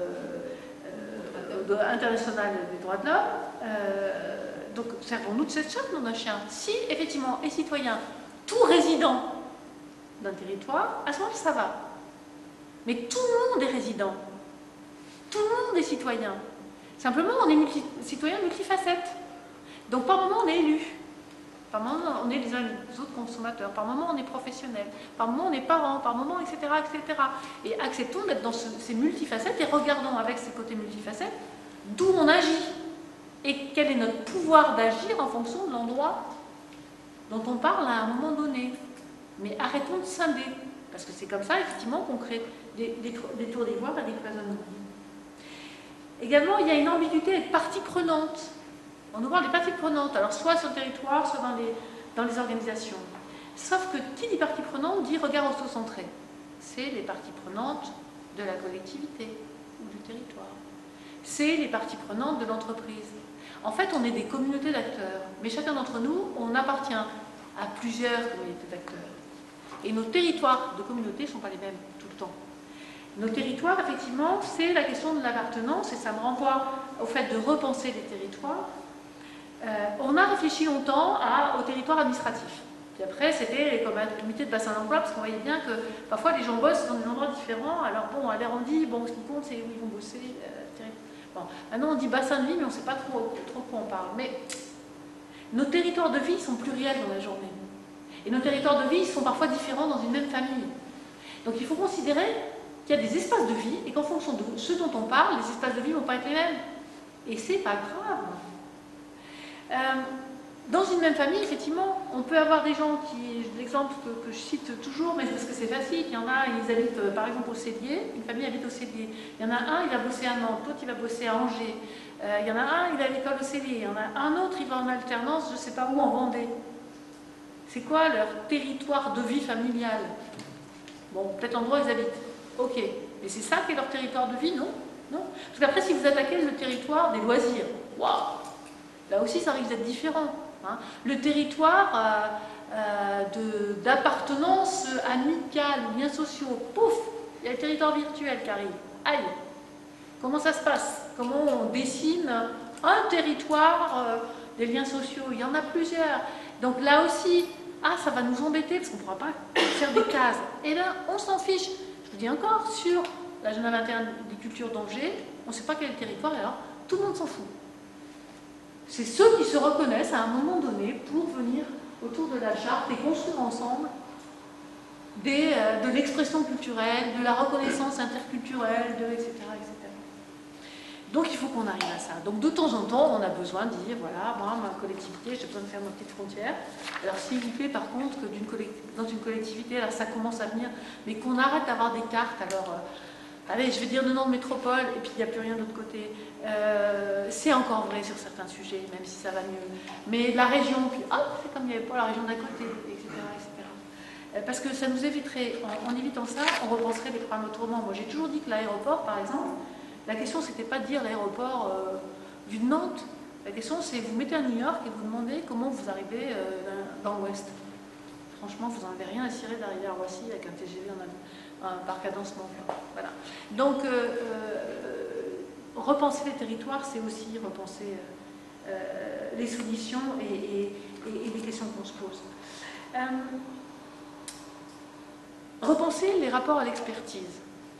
euh, euh, international des droits de l'homme. Euh, donc, servons-nous de cette charte, non d'un chien. Si, effectivement, est citoyen, tout résident d'un territoire, à ce moment-là, ça va. Mais tout le monde est résident. Tout le monde est citoyen. Simplement, on est multi citoyen multifacette. Donc, par moment, on est élu. Par moment, on est les uns les autres consommateurs. Par moment, on est professionnel. Par moment, on est parents. Par moment, et cetera, et cetera. Et acceptons d'être dans ce, ces multifacettes et regardons avec ces côtés multifacettes d'où on agit et quel est notre pouvoir d'agir en fonction de l'endroit dont on parle à un moment donné. Mais arrêtons de scinder. Parce que c'est comme ça, effectivement, qu'on crée des, des, des tours d'ivoire et des cloisonnements. Également, il y a une ambiguïté avec parties prenantes. On nous parle des parties prenantes, alors soit sur le territoire, soit dans les, dans les organisations. Sauf que qui dit partie prenante dit regard auto-centré. C'est les parties prenantes de la collectivité ou du territoire. C'est les parties prenantes de l'entreprise. En fait, on est des communautés d'acteurs, mais chacun d'entre nous, on appartient à plusieurs communautés d'acteurs. Et nos territoires de communauté ne sont pas les mêmes tout le temps. Nos territoires, effectivement, c'est la question de l'appartenance, et ça me renvoie au fait de repenser les territoires. Euh, on a réfléchi longtemps à, au territoire administratif. Puis après, c'était les comités de bassin d'emploi, parce qu'on voyait bien que parfois les gens bossent dans des endroits différents. Alors bon, à l'air on dit, bon, ce qui compte, c'est où ils vont bosser. Euh, bon. Maintenant, on dit bassin de vie, mais on ne sait pas trop, trop quoi on parle. Mais nos territoires de vie sont pluriels dans la journée. Et nos territoires de vie sont parfois différents dans une même famille. Donc il faut considérer qu'il y a des espaces de vie et qu'en fonction de ce dont on parle, les espaces de vie ne vont pas être les mêmes. Et c'est pas grave. Euh, dans une même famille, effectivement, on peut avoir des gens qui, l'exemple que, que je cite toujours, mais parce que c'est facile, il y en a, ils habitent euh, par exemple au Célier, une famille habite au Célier. Il y en a un, il va bosser à Nantes, l'autre, il va bosser à Angers. Euh, il y en a un, il est à l'école au Célier. Il y en a un autre, il va en alternance, je ne sais pas où, en Vendée. C'est quoi leur territoire de vie familiale? Bon, peut-être l'endroit où ils habitent. Ok. Mais c'est ça qui est leur territoire de vie, non? Non. Parce qu'après, si vous attaquez le territoire des loisirs, waouh! Là aussi, ça risque d'être différent. Hein. Le territoire euh, euh, d'appartenance amicale, liens sociaux, pouf! Il y a le territoire virtuel qui arrive. Aïe! Comment ça se passe? Comment on dessine un territoire euh, des liens sociaux? Il y en a plusieurs. Donc là aussi, ah, ça va nous embêter parce qu'on ne pourra pas faire des cases. Et là, on s'en fiche. Je vous dis encore, sur l'agenda vingt et un des cultures d'Angers, on ne sait pas quel est le territoire, et alors tout le monde s'en fout. C'est ceux qui se reconnaissent à un moment donné pour venir autour de la charte et construire ensemble des, euh, de l'expression culturelle, de la reconnaissance interculturelle, de, et cetera, et cetera. Donc il faut qu'on arrive à ça. Donc de temps en temps, on a besoin de dire, voilà, moi, ma collectivité, j'ai besoin de faire ma petite frontière. Alors s'il vous plaît, par contre, que d'une dans une collectivité, alors ça commence à venir, mais qu'on arrête d'avoir des cartes, alors, euh, allez, je vais dire de nom de métropole, et puis il n'y a plus rien de l'autre côté. Euh, c'est encore vrai sur certains sujets, même si ça va mieux. Mais la région, puis hop, c'est comme il n'y avait pas la région d'à côté, et cetera, et cetera. Euh, parce que ça nous éviterait, en, en évitant ça, on repenserait les programmes autrement. Moi j'ai toujours dit que l'aéroport, par exemple, la question, c'était pas de dire l'aéroport euh, du Nantes. La question, c'est vous mettez à New York et vous demandez comment vous arrivez euh, dans l'Ouest. Franchement, vous n'en avez rien à cirer d'arriver à Roissy avec un T G V en un, un parc cadencement. Voilà. Donc, euh, euh, repenser les territoires, c'est aussi repenser euh, euh, les solutions et, et, et, et les questions qu'on se pose. Euh, repenser les rapports à l'expertise.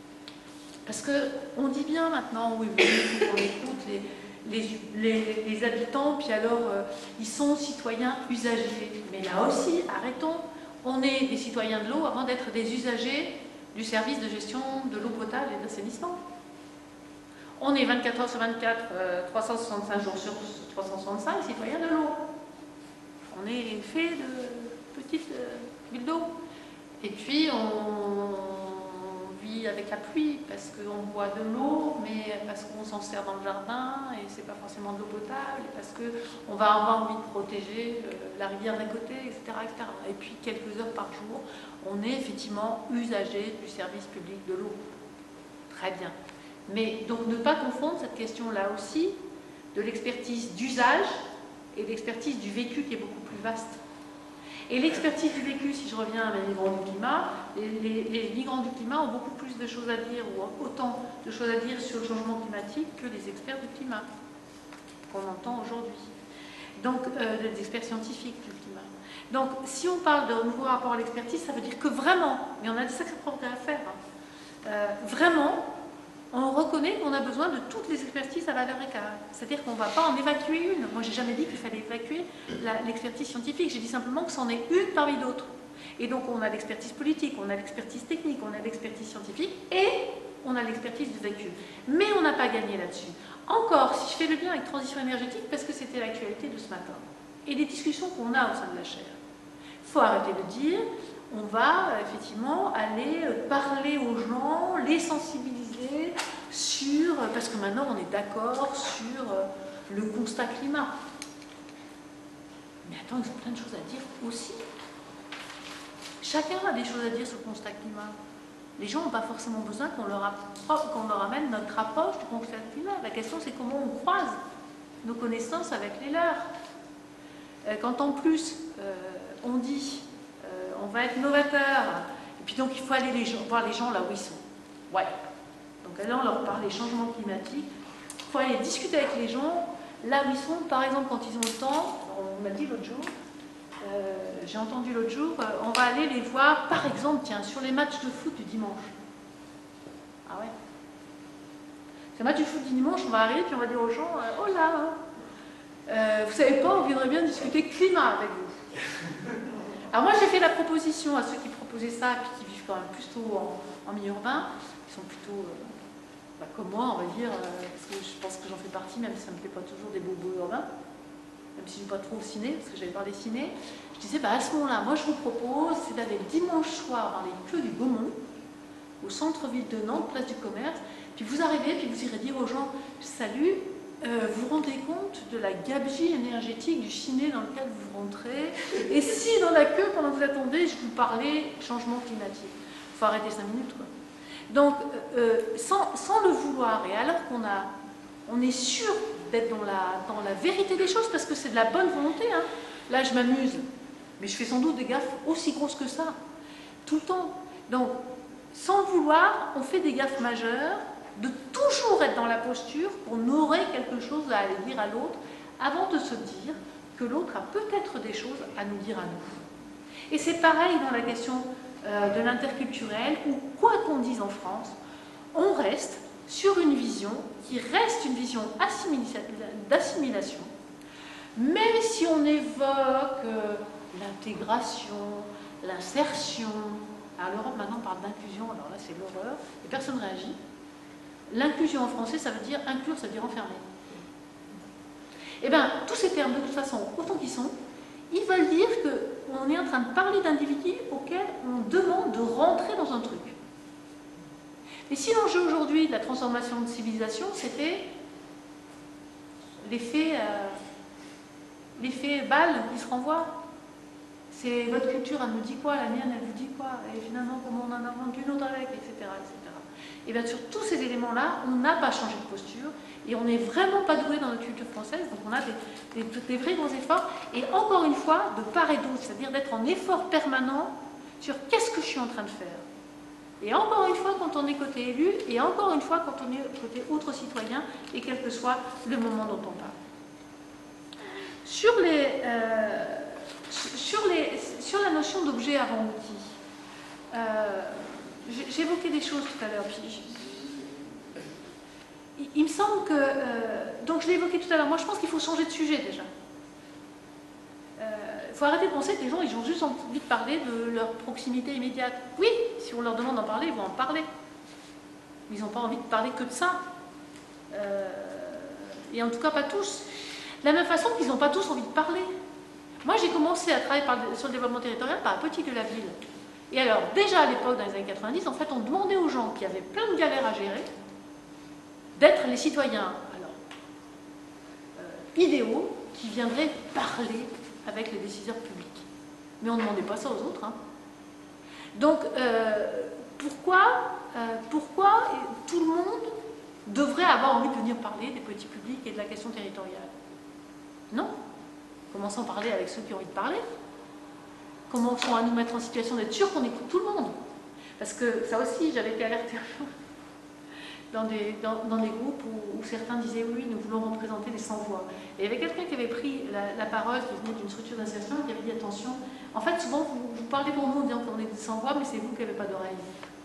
Parce qu'on dit bien maintenant, oui, il faut qu'on écoute les, les, les, les habitants, puis alors euh, ils sont citoyens usagers. Mais là aussi, arrêtons, on est des citoyens de l'eau avant d'être des usagers du service de gestion de l'eau potable et de l'assainissement. On est vingt-quatre heures sur vingt-quatre, euh, trois cent soixante-cinq jours sur trois cent soixante-cinq citoyens de l'eau. On est fait de petites euh, bulles d'eau. Et puis on vit avec la pluie parce qu'on boit de l'eau, mais parce qu'on s'en sert dans le jardin et c'est pas forcément de l'eau potable, et parce qu'on va avoir envie de protéger euh, la rivière d'à côté, et cetera, et cetera. Et puis quelques heures par jour, on est effectivement usager du service public de l'eau. Très bien. Mais donc ne pas confondre cette question-là aussi de l'expertise d'usage et l'expertise du vécu qui est beaucoup plus vaste. Et l'expertise du vécu, si je reviens à mes migrants du climat, les, les, les migrants du climat ont beaucoup plus de choses à dire, ou autant de choses à dire sur le changement climatique que les experts du climat qu'on entend aujourd'hui. Donc, euh, les experts scientifiques du climat. Donc, si on parle de nouveau rapport à l'expertise, ça veut dire que vraiment, et on a des sacrés progrès à faire, hein, euh, vraiment, on reconnaît qu'on a besoin de toutes les expertises à valeur égale. C'est-à-dire qu'on ne va pas en évacuer une. Moi, je n'ai jamais dit qu'il fallait évacuer l'expertise scientifique. J'ai dit simplement que c'en est une parmi d'autres. Et donc, on a l'expertise politique, on a l'expertise technique, on a l'expertise scientifique et on a l'expertise du vécu. Mais on n'a pas gagné là-dessus. Encore, si je fais le lien avec transition énergétique, parce que c'était l'actualité de ce matin, et des discussions qu'on a au sein de la chaire, il faut arrêter de dire on va effectivement aller parler aux gens, les sensibiliser sur, parce que maintenant on est d'accord sur le constat climat. Mais attends, ils ont plein de choses à dire aussi. Chacun a des choses à dire sur le constat climat. Les gens n'ont pas forcément besoin qu'on leur, qu'on leur amène notre approche du constat climat. La question c'est comment on croise nos connaissances avec les leurs. Quand en plus euh, on dit on va être novateur, et puis donc il faut aller les gens, voir les gens là où ils sont. Ouais. Donc là on leur parle des changements climatiques, il faut aller discuter avec les gens là où ils sont, par exemple quand ils ont le temps, on m'a dit l'autre jour, euh, j'ai entendu l'autre jour, euh, on va aller les voir, par exemple, tiens, sur les matchs de foot du dimanche. Ah ouais. Sur les matchs du foot du dimanche, on va arriver, puis on va dire aux gens, euh, oh là, hein, euh, vous savez pas, on viendrait bien discuter climat avec vous. Alors moi j'ai fait la proposition à ceux qui proposaient ça, puis qui vivent quand même plutôt en, en milieu urbain, qui sont plutôt euh, bah, comme moi on va dire, euh, parce que je pense que j'en fais partie, même si ça ne me plaît pas toujours des bobos urbains, même si je ne vais pas trop au ciné, parce que j'avais parlé ciné, je disais bah, à ce moment-là, moi je vous propose, c'est d'aller le dimanche soir dans les queues du Gaumont, au centre-ville de Nantes, place du commerce, puis vous arrivez, puis vous irez dire aux gens, salut, Euh, vous vous rendez compte de la gabegie énergétique du ciné dans lequel vous rentrez? Et si dans la queue, pendant que vous attendez, je vous parlais changement climatique? Il faut arrêter cinq minutes, quoi. Donc, euh, sans, sans le vouloir, et alors qu'on a, on est sûr d'être dans la, dans la vérité des choses, parce que c'est de la bonne volonté, hein. Là, je m'amuse, mais je fais sans doute des gaffes aussi grosses que ça, tout le temps. Donc, sans le vouloir, on fait des gaffes majeures, de toujours être dans la posture qu'on aurait quelque chose à aller dire à l'autre avant de se dire que l'autre a peut-être des choses à nous dire à nous. Et c'est pareil dans la question euh, de l'interculturel où, quoi qu'on dise en France, on reste sur une vision qui reste une vision d'assimilation, même si on évoque euh, l'intégration, l'insertion. Alors l'Europe maintenant parle d'inclusion, alors là c'est l'horreur, et personne ne réagit. L'inclusion en français, ça veut dire inclure, ça veut dire enfermer. Eh bien, tous ces termes, de toute façon, autant qu'ils sont, ils veulent dire qu'on est en train de parler d'individus auxquels on demande de rentrer dans un truc. Et si l'enjeu aujourd'hui de la transformation de civilisation, c'était l'effet euh, l'effet balle qui se renvoie. C'est votre culture, elle me dit quoi, la mienne, elle vous dit quoi, et finalement, comment on en invente une autre avec, et cetera, et cetera. Et bien sur tous ces éléments-là, on n'a pas changé de posture et on n'est vraiment pas doué dans notre culture française, donc on a des, des, des vrais gros efforts. Et encore une fois, de part et d'autre, c'est-à-dire d'être en effort permanent sur qu'est-ce que je suis en train de faire. Et encore une fois, quand on est côté élu, et encore une fois, quand on est côté autre citoyen, et quel que soit le moment dont on parle. Sur, les, euh, sur, les, sur la notion d'objet avant outil, euh, j'évoquais des choses tout à l'heure, puis il, il me semble que... Euh, donc je l'ai évoqué tout à l'heure, moi je pense qu'il faut changer de sujet déjà. Il euh, faut arrêter de penser que les gens ils ont juste envie de parler de leur proximité immédiate. Oui, si on leur demande d'en parler, ils vont en parler. Mais ils n'ont pas envie de parler que de ça. Euh, et en tout cas pas tous. De la même façon qu'ils n'ont pas tous envie de parler. Moi j'ai commencé à travailler par, sur le développement territorial par la politique de la ville. Et alors déjà à l'époque, dans les années quatre-vingt-dix, en fait on demandait aux gens qui avaient plein de galères à gérer d'être les citoyens alors, euh, idéaux qui viendraient parler avec les décideurs publics. Mais on ne demandait pas ça aux autres. Hein. Donc, euh, pourquoi, euh, pourquoi tout le monde devrait avoir envie de venir parler des petits publics et de la question territoriale? Non. Commençons par parler avec ceux qui ont envie de parler. Commençons à nous mettre en situation d'être sûr qu'on écoute tout le monde. Parce que ça aussi, j'avais été alertée dans des, dans, dans des groupes où, où certains disaient oui, nous voulons représenter les sans-voix. Et il y avait quelqu'un qui avait pris la, la parole, qui venait d'une structure d'insertion, et qui avait dit attention, en fait souvent vous, vous parlez pour nous en disant qu'on est des sans-voix, mais c'est vous qui n'avez pas d'oreille.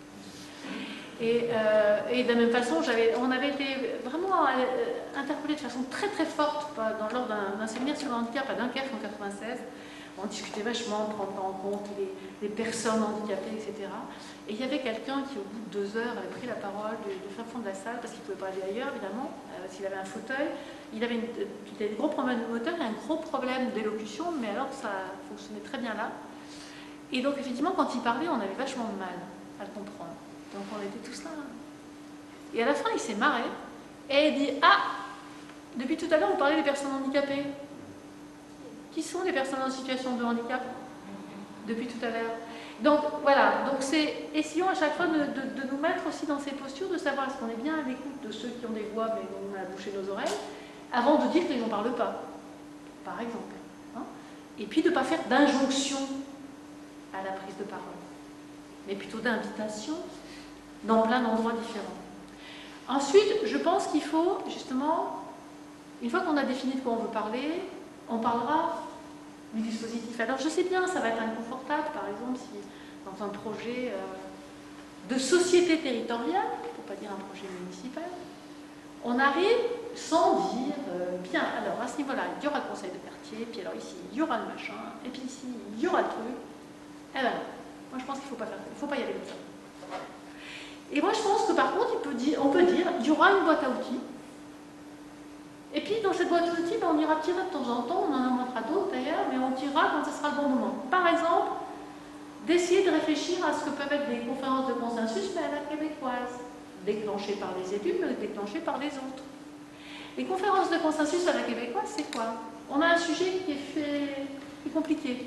Et, euh, et de la même façon, on avait été vraiment euh, interpellés de façon très très forte dans, lors d'un séminaire sur le handicap à Dunkerque en mille neuf cent quatre-vingt-seize. On discutait vachement, prendre en compte les, les personnes handicapées, et cetera. Et il y avait quelqu'un qui, au bout de deux heures, avait pris la parole du, du fin fond de la salle, parce qu'il ne pouvait pas aller ailleurs, évidemment, euh, s'il avait un fauteuil. Il avait, une, il avait des gros problèmes de moteur et un gros problème d'élocution, mais alors ça fonctionnait très bien là. Et donc, effectivement, quand il parlait, on avait vachement de mal à le comprendre. Donc, on était tous là. Et à la fin, il s'est marré, et il dit « Ah, depuis tout à l'heure, vous parlez des personnes handicapées. Qui sont les personnes en situation de handicap depuis tout à l'heure ?» Donc voilà, donc c'est essayons à chaque fois de, de, de nous mettre aussi dans ces postures, de savoir est-ce qu'on est bien à l'écoute de ceux qui ont des voix mais dont on a bouché nos oreilles, avant de dire qu'ils n'en parlent pas, par exemple. Hein, et puis de ne pas faire d'injonction à la prise de parole, mais plutôt d'invitation dans plein d'endroits différents. Ensuite, je pense qu'il faut justement, une fois qu'on a défini de quoi on veut parler, on parlera du dispositif. Alors je sais bien, ça va être inconfortable, par exemple, si dans un projet euh, de société territoriale, pour ne pas dire un projet municipal, on arrive sans dire, euh, bien, alors à ce niveau-là, il y aura le conseil de quartier, puis alors ici, il y aura le machin, et puis ici, il y aura le truc. Eh ben, moi je pense qu'il ne faut pas faire ça, il ne faut pas y aller comme ça. Et moi je pense que par contre, il peut dire, on peut dire, il y aura une boîte à outils. Et puis dans cette boîte à outils, ben, on ira tirer de temps en temps, on en montrera d'autres d'ailleurs, mais on tirera quand ce sera le bon moment. Par exemple, d'essayer de réfléchir à ce que peuvent être des conférences de consensus, mais à la québécoise, déclenchées par les élus, mais déclenchées par les autres. Les conférences de consensus à la québécoise, c'est quoi? On a un sujet qui est, fait, qui est compliqué.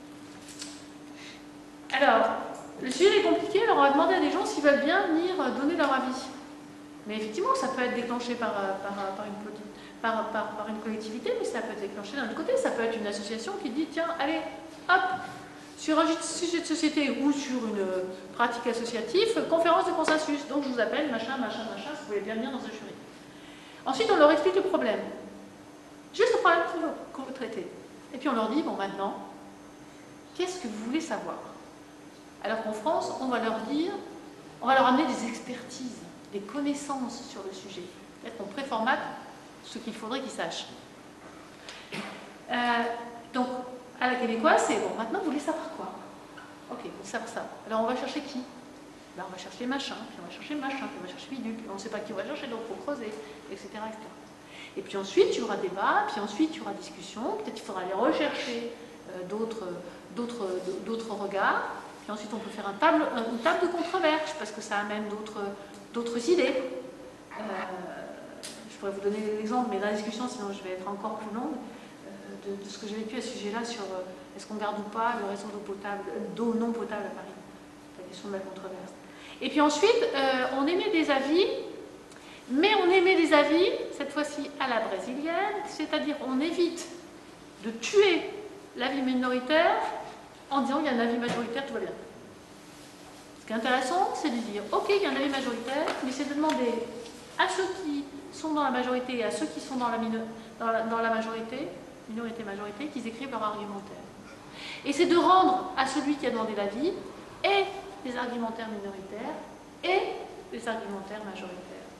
Alors, le sujet est compliqué, alors on va demander à des gens s'ils veulent bien venir donner leur avis. Mais effectivement, ça peut être déclenché par, par, par, une, par, par, par une collectivité, mais ça peut être déclenché d'un autre côté. Ça peut être une association qui dit, tiens, allez, hop, sur un sujet de société ou sur une pratique associative, conférence de consensus. Donc je vous appelle, machin, machin, machin, si vous voulez bien venir dans un jury. Ensuite, on leur explique le problème. Juste le problème qu'on veut traiter. Et puis on leur dit, bon maintenant, qu'est-ce que vous voulez savoir? Alors qu'en France, on va leur dire, on va leur amener des expertises, des connaissances sur le sujet. Peut-être qu'on préformate ce qu'il faudrait qu'ils sachent. Euh, donc, à la québécoise, c'est bon, maintenant vous voulez savoir quoi? Ok, vous voulez savoir ça. Alors on va chercher qui? Ben, on va chercher machin, puis on va chercher machin, puis on va chercher bidule, puis on ne sait pas qui on va chercher, donc il faut creuser, et cetera, et cetera. Et puis ensuite, il y aura débat, puis ensuite, il y aura discussion, peut-être qu'il faudra aller rechercher euh, d'autres d'autres regards, puis ensuite, on peut faire un table, une table de controverse, parce que ça amène d'autres idées. Euh, je pourrais vous donner l'exemple, mais dans la discussion, sinon je vais être encore plus longue, euh, de, de ce que j'ai vécu à ce sujet-là sur euh, est-ce qu'on garde ou pas le réseau d'eau potable, d'eau non potable à Paris, la question de la controverse. Et puis ensuite, euh, on émet des avis, mais on émet des avis, cette fois-ci à la brésilienne, c'est-à-dire on évite de tuer l'avis minoritaire en disant il y a un avis majoritaire, tout va bien. Ce qui est intéressant, c'est de dire ok, il y a un avis majoritaire, mais c'est de demander à ceux qui sont dans la majorité et à ceux qui sont dans la, dans la, dans la majorité, minorité-majorité, qu'ils écrivent leur argumentaire. Et c'est de rendre à celui qui a demandé l'avis et les argumentaires minoritaires et les argumentaires majoritaires.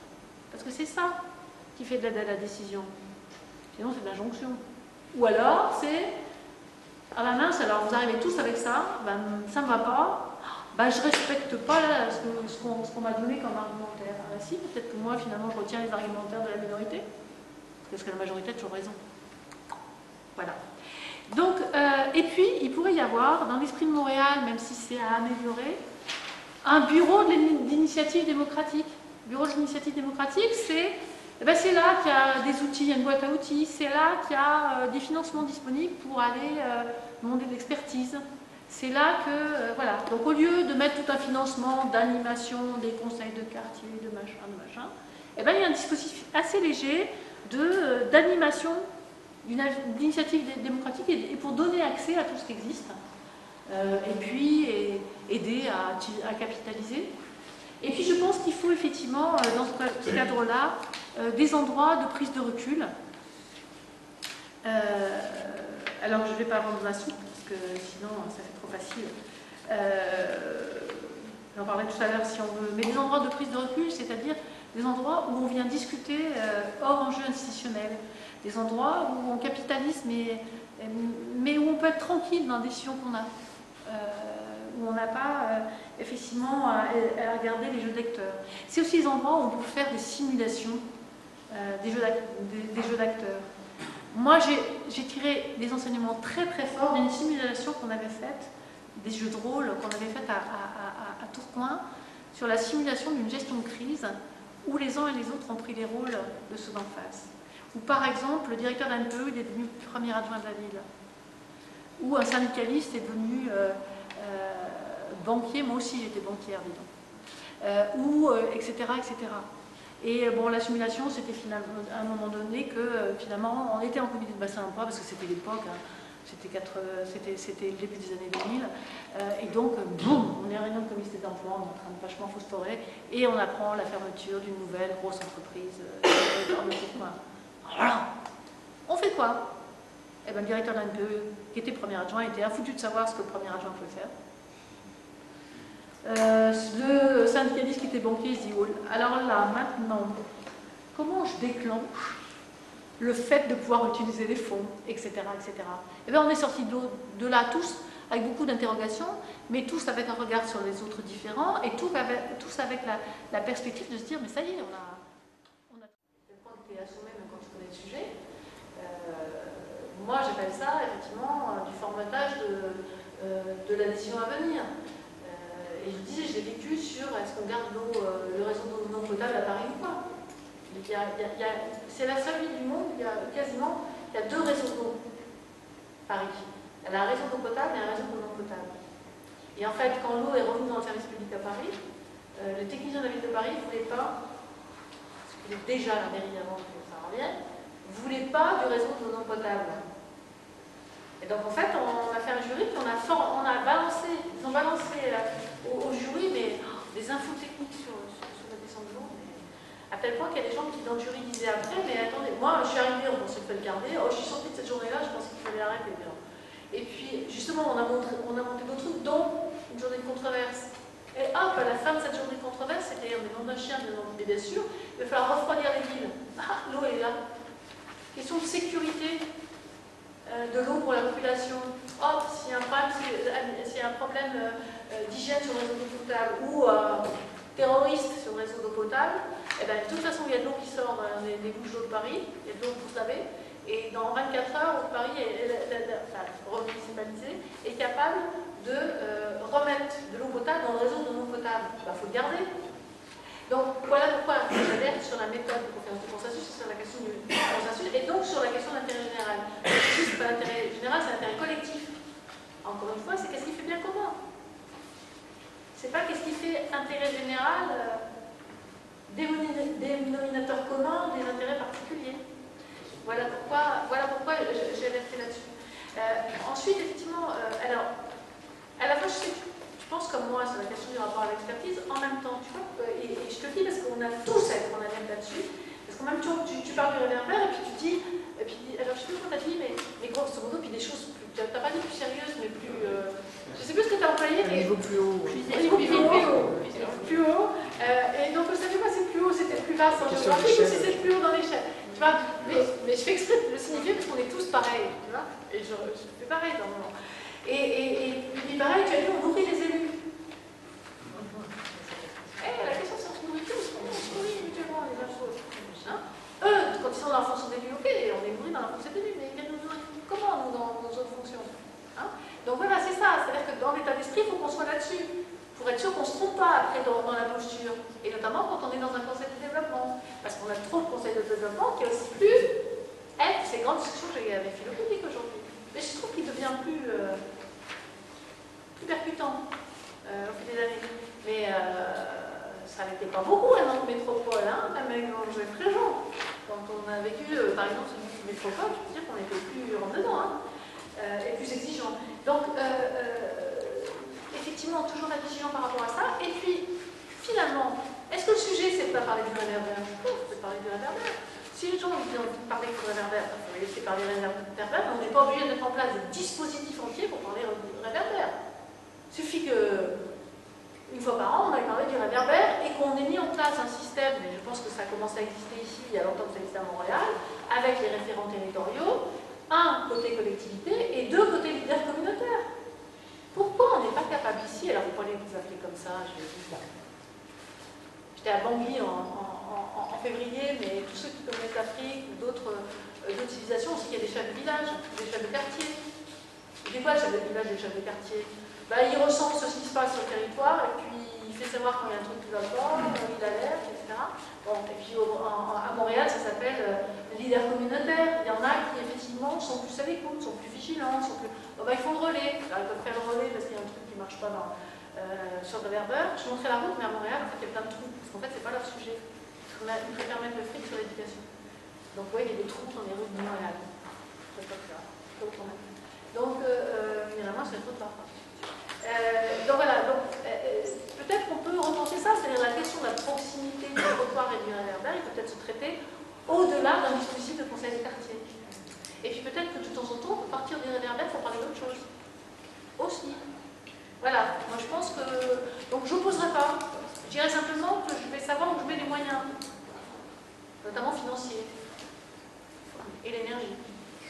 Parce que c'est ça qui fait de l'aide à la décision. Sinon, c'est de l'injonction. Ou alors, c'est ah ben mince, alors vous arrivez tous avec ça, ben ça ne me va pas, ben je respecte pas là, ce qu'on ce qu'on, ce qu'on m'a donné comme argumentaire. Ah, ben si, peut-être que moi, finalement, je retiens les argumentaires de la minorité, parce que la majorité a toujours raison. Voilà. Donc, euh, et puis, il pourrait y avoir, dans l'esprit de Montréal, même si c'est à améliorer, un bureau d'initiative démocratique. Bureau d'initiative démocratique, c'est eh ben c'est là qu'il y a des outils, il y a une boîte à outils, c'est là qu'il y a euh, des financements disponibles pour aller euh, demander de l'expertise. C'est là que, euh, voilà, donc au lieu de mettre tout un financement d'animation, des conseils de quartier, de machin, de machin, eh ben il y a un dispositif assez léger d'animation d'une initiative démocratique et, et pour donner accès à tout ce qui existe, euh, et puis et, aider à, à capitaliser. Et puis je pense qu'il faut effectivement, dans ce cadre-là, euh, des endroits de prise de recul. Euh, alors je ne vais pas vendre ma soupe, parce que sinon ça fait trop facile. Euh, J'en parlais tout à l'heure si on veut. Mais des endroits de prise de recul, c'est-à-dire des endroits où on vient discuter euh, hors enjeu institutionnel. Des endroits où on capitalise, mais, mais où on peut être tranquille dans les décisions qu'on a. Euh, où on n'a pas euh, effectivement à, à regarder les jeux d'acteurs. C'est aussi des endroits où on peut faire des simulations euh, des jeux d'acteurs. Moi, j'ai tiré des enseignements très très forts d'une simulation qu'on avait faite, des jeux de rôle qu'on avait faite à, à, à, à Tourcoing, sur la simulation d'une gestion de crise, où les uns et les autres ont pris les rôles de ceux d'en face. Ou par exemple, le directeur d'un N P E, il est devenu premier adjoint de la ville. Ou un syndicaliste est devenu euh, euh, banquier, moi aussi j'étais banquière, disons. Euh, ou, euh, et cetera, et cetera. Et bon, la simulation, c'était finalement à un moment donné que euh, finalement, on était en comité de bassin d'emploi, parce que c'était l'époque, hein, c'était le début des années deux mille, euh, et donc, boum, on est en réunion de comité d'emploi, on est en train de vachement phosphorer, et on apprend la fermeture d'une nouvelle grosse entreprise euh, dans le Tourcoing. Voilà. On fait quoi? Eh bien, le directeur d'un N P E, qui était premier adjoint, était infoutu de savoir ce que le premier adjoint pouvait faire. Euh, le syndicaliste qui était banquier, il se dit, oh, alors là, maintenant, comment je déclenche le fait de pouvoir utiliser les fonds, et cetera, et cetera. Et bien, on est sortis de, de là tous avec beaucoup d'interrogations, mais tous avec un regard sur les autres différents, et tous avec, tous avec la, la perspective de se dire, mais ça y est, on a... On a... Tu es assommé même quand tu connais le sujet. Euh, moi, j'appelle ça, effectivement, du formatage de, euh, de la décision à venir. Et je disais, je l'ai vécu sur est-ce qu'on garde l'eau, euh, le réseau d'eau non potable à Paris ou pas. C'est la seule ville du monde, il y a quasiment il y a deux réseaux d'eau. Paris. Elle a un réseau d'eau potable et un réseau d'eau non potable. Et en fait, quand l'eau est revenue dans le service public à Paris, euh, les techniciens de la ville de Paris ne voulaient pas, parce qu'il est déjà la mairie avant que ça revienne, ne voulaient pas du réseau d'eau non potable. Et donc en fait, on a fait un jury, puis on a, for, on a balancé, ils ont balancé euh, au, au jury mais, oh, des infos techniques sur, sur, sur la descente de l'eau, à tel point qu'il y a des gens qui dans le jury disaient après, mais attendez, moi je suis arrivée, on pensait qu'il fallait le garder, oh, je suis sortie de cette journée-là, je pensais qu'il fallait arrêter. Et puis justement, on a, montré, on a monté d'autres trucs, dont une journée de controverse. Et hop, à la fin de cette journée de controverse, c'est-à-dire des noms d'un chien, des noms des blessures, il va falloir refroidir les villes. Ah, l'eau est là. Question de sécurité. De l'eau pour la population. Hop, s'il y a un problème, s'il y a un problème euh, d'hygiène sur le réseau d'eau potable ou euh, terroriste sur le réseau d'eau potable, eh ben, de toute façon, il y a de l'eau qui sort euh, des, des bouches d'eau de Paris, il y a de l'eau pour se laver, et dans vingt-quatre heures, Paris, est, est, est, est, enfin, remunicipalisé, est capable de euh, remettre de l'eau potable dans le réseau de l'eau potable. Il bah, faut le garder. Donc voilà pourquoi j'alerte sur la méthode de conférence de consensus, sur la question du consensus, et donc sur la question de l'intérêt général. Ce n'est pas l'intérêt général, c'est l'intérêt collectif. Encore une fois, c'est qu'est-ce qui fait bien commun. C'est pas qu'est-ce qui fait intérêt général, euh, des dénominateurs communs, des intérêts particuliers. Voilà pourquoi, voilà pourquoi j'ai alerté là-dessus. Euh, ensuite, effectivement, euh, alors, à la fois, je sais que je pense comme moi sur la question du rapport à l'expertise, en même temps, tu vois, et, et je te le dis parce qu'on a tous à être en alerte là-dessus, parce qu'en même temps, tu, tu parles du réverbère et puis tu dis, et puis, alors je sais plus comment tu as dit, mais, mais grosso modo, puis des choses, tu n'as pas dit plus sérieuses, mais plus, euh, je sais plus ce que tu as employé, mais... Un niveau plus haut. Plus, plus haut, plus haut, plus haut, euh, et donc, vous savez quoi, c'est plus haut, c'était plus bas sur le graphique ou si c'est le plus haut dans l'échelle. Tu vois, mais, mais je fais exprès de le signifier parce qu'on est tous pareils, tu vois, et je, je fais pareil dans le moment. Et, et, et puis pareil, tu as dit, on nourrit les élus. Eh, la question c'est on se nourrit tous, on se nourrit mutuellement les mêmes choses. Hein? Eux, quand ils sont dans la fonction d'élu, ok, on est nourris dans la fonction d'élu, mais ils viennent nous nourrir comment, nous, dans nos autres fonctions? Hein? Donc voilà, c'est ça, c'est-à-dire que dans l'état d'esprit, il faut qu'on soit là-dessus, pour être sûr qu'on ne se trompe pas après dans, dans la posture, et notamment quand on est dans un conseil de développement, parce qu'on a trop de conseils de développement qui oscillent plus être ces grandes discussions que j'ai avec Philo Public aujourd'hui. Mais je trouve qu'il devient plus, euh, plus percutant euh, au fil des années. Mais euh, ça n'était pas beaucoup à notre métropole, hein, même avec Jean Fréjant. Quand on a vécu, euh, par exemple, cette métropole, je peux dire qu'on était plus rentre dedans, hein, euh, et plus exigeant. Donc, euh, euh, effectivement, toujours être vigilant par rapport à ça. Et puis, finalement, est-ce que le sujet, c'est de ne pas parler du réverbère? Je pense que c'est de parler du réverbère. Si les gens ont envie de parler du réverbère, il faut laisser parler du réverbère, mais on n'est pas obligé de mettre en place des dispositifs entiers pour parler du réverbère. Il suffit que, une fois par an, on a parlé du réverbère et qu'on ait mis en place un système, mais je pense que ça a commencé à exister ici, il y a longtemps que ça existait à Montréal, avec les référents territoriaux, un côté collectivité et deux côté leader communautaire. Pourquoi on n'est pas capable ici, alors vous pourriez vous appeler comme ça, je vais vous dire. J'étais à Bangui en, en, en, en février, mais tous ceux qui connaissent l'Afrique ou d'autres euh, civilisations, aussi qu'il y a des chefs de village, des chefs de quartier. Des fois, les chefs de village et les chefs de quartier, bah, il recense ce qui se passe sur le territoire et puis il fait savoir quand il y a un truc qui va pas, quand il alerte, et cetera. Bon, et puis au, en, à Montréal, ça s'appelle euh, leader communautaire. Il y en a qui, effectivement, sont plus à l'écoute, sont plus vigilants, sont plus... Bon, bah, ils font le relais. Alors, ils peuvent faire le relais parce qu'il y a un truc qui ne marche pas dans, euh, sur le réverbère. Je montrais la route, mais à Montréal, en fait, il y a plein de trous. Parce qu'en fait, c'est pas leur sujet. Ils préfèrent mettre le fric sur l'éducation. Donc, vous voyez, il y a des trous dans les routes de Montréal. C'est pas ça. Donc, euh, évidemment, c'est trop tard. Euh, donc voilà, donc, euh, peut-être qu'on peut repenser ça, c'est-à-dire la question de la proximité du trottoir et du réverbère, il peut peut-être se traiter au-delà d'un dispositif de conseil de quartier. Et puis peut-être que de temps en temps, on peut partir des réverbères pour parler d'autre chose. Aussi. Voilà, moi je pense que... Donc je n'opposerai pas. Je dirais simplement que je vais savoir où je mets les moyens, notamment financiers, et l'énergie.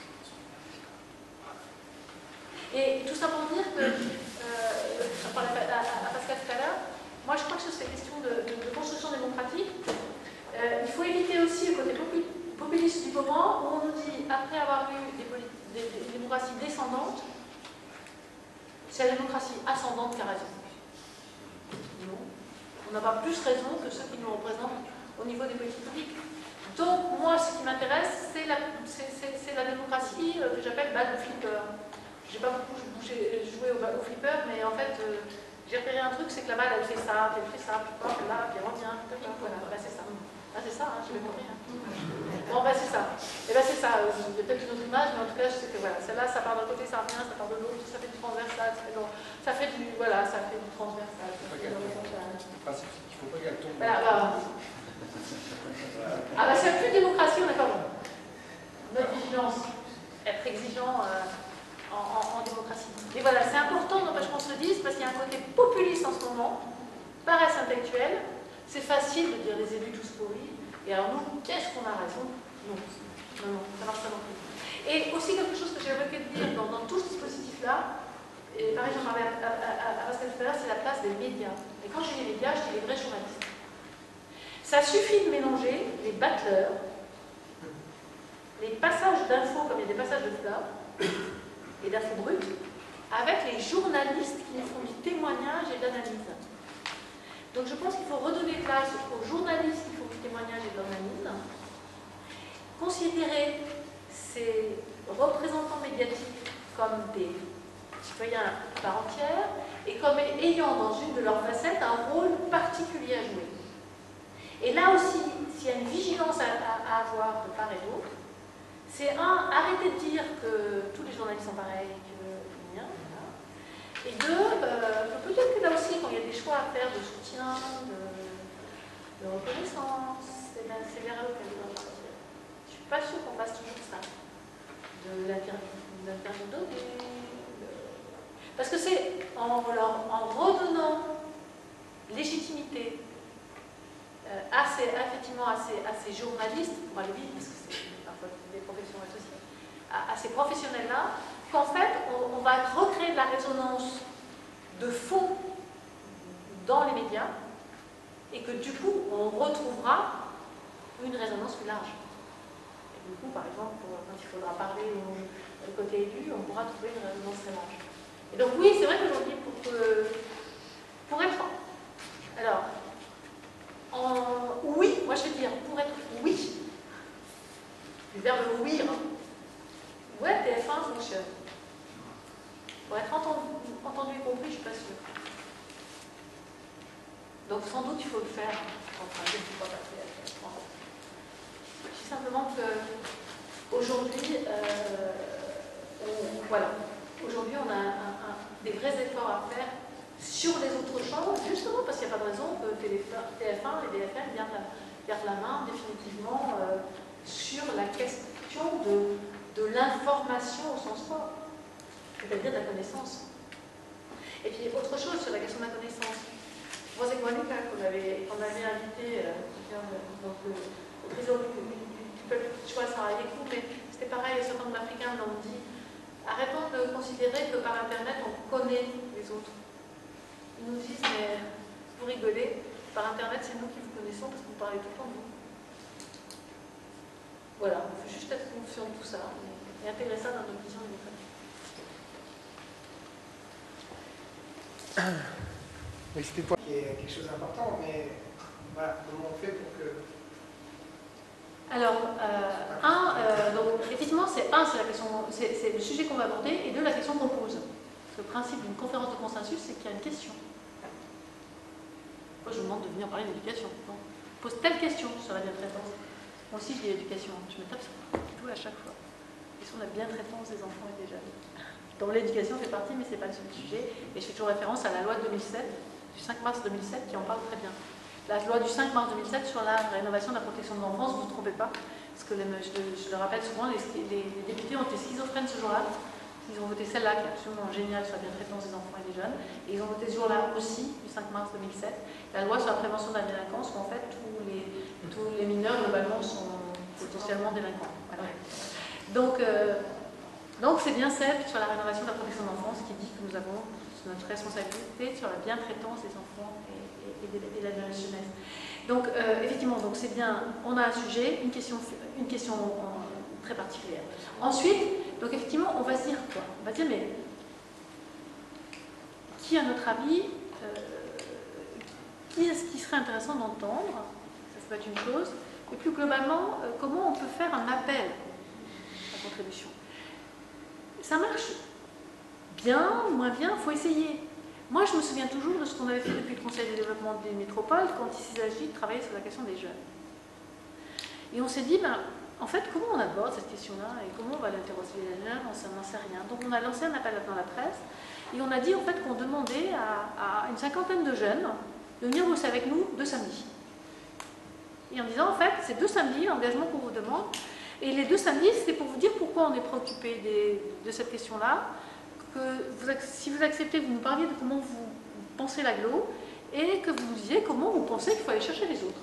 Et tout ça pour dire que, euh, je parlais à, à, à Pascal tout à l'heure, moi je crois que sur ces questions de, de, de construction démocratique, euh, il faut éviter aussi le côté populiste du moment où on nous dit, après avoir eu des, des, des démocraties descendantes, c'est la démocratie ascendante qui a raison. Non, on n'a pas plus raison que ceux qui nous représentent au niveau des politiques publiques. Donc moi ce qui m'intéresse, c'est la, la démocratie euh, que j'appelle bad flipper. J'ai pas beaucoup bougé, joué au, au flipper, mais en fait, euh, j'ai repéré un truc, c'est que la balle, elle fait ça, puis elle fait ça, puis hop, là, puis elle revient, puis voilà, bah, c'est ça. Ah, c'est ça, hein, je vais mourir. Hein. Bon, bah c'est ça. Et bah c'est ça, euh, il y a peut-être une autre image, mais en tout cas, je sais que voilà, celle-là, ça part d'un côté, ça revient, ça part de l'autre, ça fait du transversal, ça fait, donc, ça fait du, voilà, ça fait du transversal. Il ne faut pas qu'elle tombe. Voilà, bah, ah bah c'est plus de démocratie, on est pas bon. Notre vigilance, être exigeant euh, en, en, en démocratie. Et voilà, c'est important, n'empêche qu'on se le dise, parce qu'il y a un côté populiste en ce moment, paresse intellectuelle, c'est facile de dire les élus tous pourris, et alors nous, qu'est-ce qu'on a raison? Non, non, non, ça marche pas non plus. Et aussi quelque chose que j'ai évoqué de dire dans, dans tout ce dispositif-là, et pareil j'en parlais à, à, à, à Pascal tout à l'heure, c'est la place des médias. Et quand j'ai les médias, je dis les vrais journalistes. Ça suffit de mélanger les battleurs, les passages d'infos, comme il y a des passages de fleurs, et d'infos brutes, avec les journalistes qui font du témoignage et d'analyse. Donc je pense qu'il faut redonner place aux journalistes qui font du témoignage et de l'analyse, considérer ces représentants médiatiques comme des citoyens à part entière et comme ayant dans une de leurs facettes un rôle particulier à jouer. Et là aussi, s'il y a une vigilance à, à, à avoir de part et d'autre, c'est un, arrêter de dire que tous les journalistes sont pareils, que rien, voilà. Et deux, euh, peut-être que là aussi, quand il y a des choix à faire de soutien, de, de reconnaissance, c'est vers eux qu'elle doit partir. Je ne suis pas sûre qu'on fasse toujours ça, de l'interview donnée. De... Parce que c'est en, en redonnant légitimité euh, assez, effectivement assez, assez journalistes, pour aller vite, parce que c'est parfois des professions associées, à, à ces professionnels-là, qu'en fait, on, on va recréer de la résonance de fond dans les médias, et que du coup, on retrouvera une résonance plus large. Et du coup, par exemple, pour, quand il faudra parler au, au côté élu, on pourra trouver une résonance très large. Et donc oui, c'est vrai qu'aujourd'hui, pour, que, pour être... Alors, en, oui, moi je vais dire, pour être oui, le verbe ouïr, ouais, T F un fonctionne. Pour être entendu, entendu et compris, je ne suis pas sûre. Donc sans doute il faut le faire. Enfin, je ne suis pas passée à faire. Je dis simplement qu'aujourd'hui, euh, voilà, aujourd'hui on a un, un, des vrais efforts à faire sur les autres choses, justement parce qu'il n'y a pas de raison que T F un et D F M gardent la, gardent la main définitivement euh, sur la question de, de l'information au sens propre, c'est-à-dire de la connaissance. Et puis autre chose sur la question de la connaissance. Rosé Monica, qu'on avait, qu'on avait invité euh, donc, le, le président du, du, du peuple choix à Yekou, mais c'était pareil, les certain nombre d'Africains l'ont dit, arrêtons de considérer que par Internet on connaît les autres. Ils nous disent, mais vous rigolez, par Internet c'est nous qui vous connaissons parce que vous parlez tout le temps de vous. Voilà, il faut juste être conscient de tout ça et, et intégrer ça dans notre vision de l'école. Oui, c'était pas quelque chose d'important, mais voilà, comment on fait pour que... Alors, euh, un, euh, donc effectivement, c'est un, c'est la question, c'est le sujet qu'on va aborder, et deux, la question qu'on pose. Le principe d'une conférence de consensus, c'est qu'il y a une question. Moi, je vous demande de venir parler d'éducation. Pose telle question sur la bientraitance. Moi aussi, je dis éducation. Je me tape sur tout à chaque fois. Question de la bientraitance des enfants et des jeunes. Dont l'éducation fait partie, mais ce n'est pas le seul sujet. Et je fais toujours référence à la loi de deux mille sept, du cinq mars deux mille sept, qui en parle très bien. La loi du cinq mars deux mille sept sur la rénovation de la protection de l'enfance, vous ne vous trompez pas. Parce que les, je, je le rappelle souvent, les, les, les députés ont été schizophrènes ce jour-là. Ils ont voté celle-là, qui est absolument géniale sur la bientraitance des enfants et des jeunes. Et ils ont voté ce jour-là aussi, du cinq mars deux mille sept, la loi sur la prévention de la délinquance, où en fait tous les, tous les mineurs globalement sont potentiellement délinquants. Voilà. Donc, euh, donc c'est bien celle sur la rénovation de la protection de l'enfance qui dit que nous avons notre responsabilité sur la bientraitance des enfants et, et, et, de, et de la jeunesse. Donc euh, effectivement, donc c'est bien, on a un sujet, une question, une question en, très particulière. Ensuite, donc effectivement, on va se dire quoi? On va dire, mais qui, à notre avis, euh, qui est-ce qui serait intéressant d'entendre? Ça, ça peut être une chose. Et plus globalement, euh, comment on peut faire un appel à la contribution? Ça marche bien, moins bien, il faut essayer. Moi, je me souviens toujours de ce qu'on avait fait depuis le Conseil de développement des métropoles quand il s'agit de travailler sur la question des jeunes. Et on s'est dit, ben, en fait, comment on aborde cette question-là et comment on va l'interroger les jeunes, on n'en sait rien. Donc on a lancé un appel dans la presse et on a dit en fait qu'on demandait à, à une cinquantaine de jeunes de venir bosser avec nous deux samedis. Et en disant en fait, c'est deux samedis, l'engagement qu'on vous demande. Et les deux samedis, c'est pour vous dire pourquoi on est préoccupé des, de cette question-là. Que vous, si vous acceptez, vous nous parliez de comment vous pensez l'agglo et que vous nous disiez comment vous pensez qu'il faut aller chercher les autres.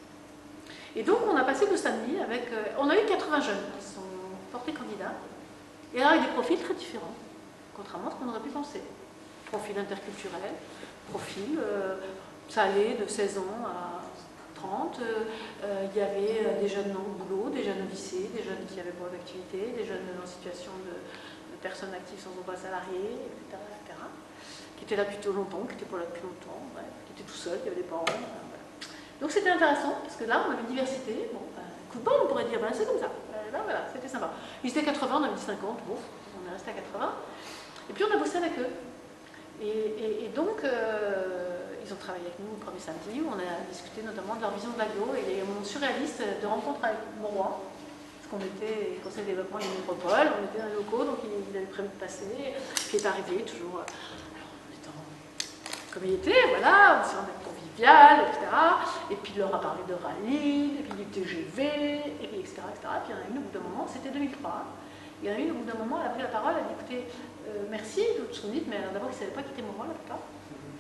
Et donc on a passé deux samedis avec... Euh, on a eu quatre-vingts jeunes qui sont portés candidats et alors avec des profils très différents, contrairement à ce qu'on aurait pu penser. Profil interculturel, profil, euh, ça allait de seize ans à trente, euh, euh, il y avait euh, des jeunes non boulot, des jeunes au lycée, des jeunes qui avaient pas d'activité, des jeunes en situation de... personnes actives sans emploi salarié, et cetera, et cetera, qui étaient là plutôt longtemps, qui étaient pas là depuis longtemps, ouais, qui étaient tout seuls, qui avaient des parents. Voilà. Donc c'était intéressant, parce que là, on avait une diversité. Bon, ben, coup de bol, on pourrait dire, ben, c'est comme ça. Euh, là, voilà, c'était sympa. Ils étaient quatre-vingts, on avait dit cinquante, bon, on est resté à quatre-vingts. Et puis on a bossé avec eux. Et, et, et donc, euh, ils ont travaillé avec nous le premier samedi, où on a discuté notamment de leur vision de l'agglo et les moments surréalistes de rencontres avec Mauroy. On était au Conseil de développement des métropoles, on était dans les locaux, donc il, il avait prévu de passer, puis il est arrivé toujours, alors, en étant comme il était, voilà, sur un acte convivial, et cetera. Et puis il leur a parlé de rallye, et puis du T G V, et puis et cetera, et cetera. Puis il y en a une au bout d'un moment, c'était deux mille trois, il y en a une au bout d'un moment, elle a pris la parole, elle a dit écoutez, euh, merci de tout ce qu'on dit, mais d'abord ils ne savaient pas quitter Mauroy la plupart.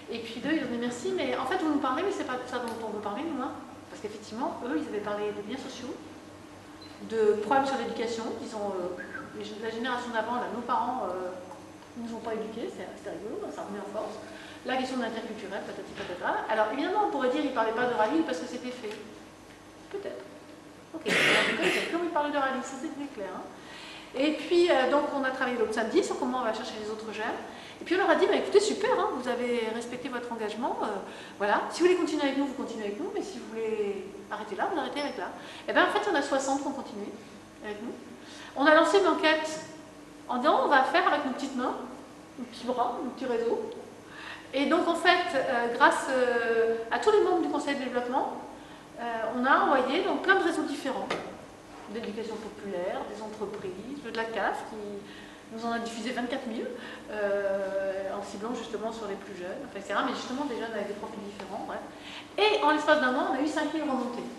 Et puis deux, ils ont dit merci, mais en fait, vous nous parlez, mais c'est pas de ça dont on veut parler, nous. Hein. Parce qu'effectivement, eux, ils avaient parlé de liens sociaux, de problèmes sur l'éducation. Ils ont, euh, la génération d'avant, nos parents, euh, ils nous ont pas éduqués, c'était rigolo, ça remet en force. La question de l'interculturel, patati patata. Alors évidemment, on pourrait dire qu'ils ne parlaient pas de rallye parce que c'était fait. Peut-être. Ok, comme ils parlaient de rallye, ça c'était clair. Hein. Et puis, euh, donc, on a travaillé l'autre samedi sur comment on va chercher les autres jeunes. Et puis, on leur a dit, bah, écoutez, super, hein, vous avez respecté votre engagement. Euh, voilà, si vous voulez continuer avec nous, vous continuez avec nous. Mais si vous voulez arrêter là, vous arrêtez avec là. Et bien, en fait, il y en a soixante qui ont continué avec nous. On a lancé une enquête en disant, on va faire avec nos petites mains, nos petits bras, nos petits réseaux. Et donc, en fait, euh, grâce euh, à tous les membres du Conseil de développement, euh, on a envoyé donc, plein de réseaux différents. D'éducation populaire, des entreprises, de la C A F qui nous en a diffusé vingt-quatre mille euh, en ciblant justement sur les plus jeunes, enfin, et cetera. Mais justement des jeunes avec des profils différents. Bref. Et en l'espace d'un an, on a eu cinq mille remontées.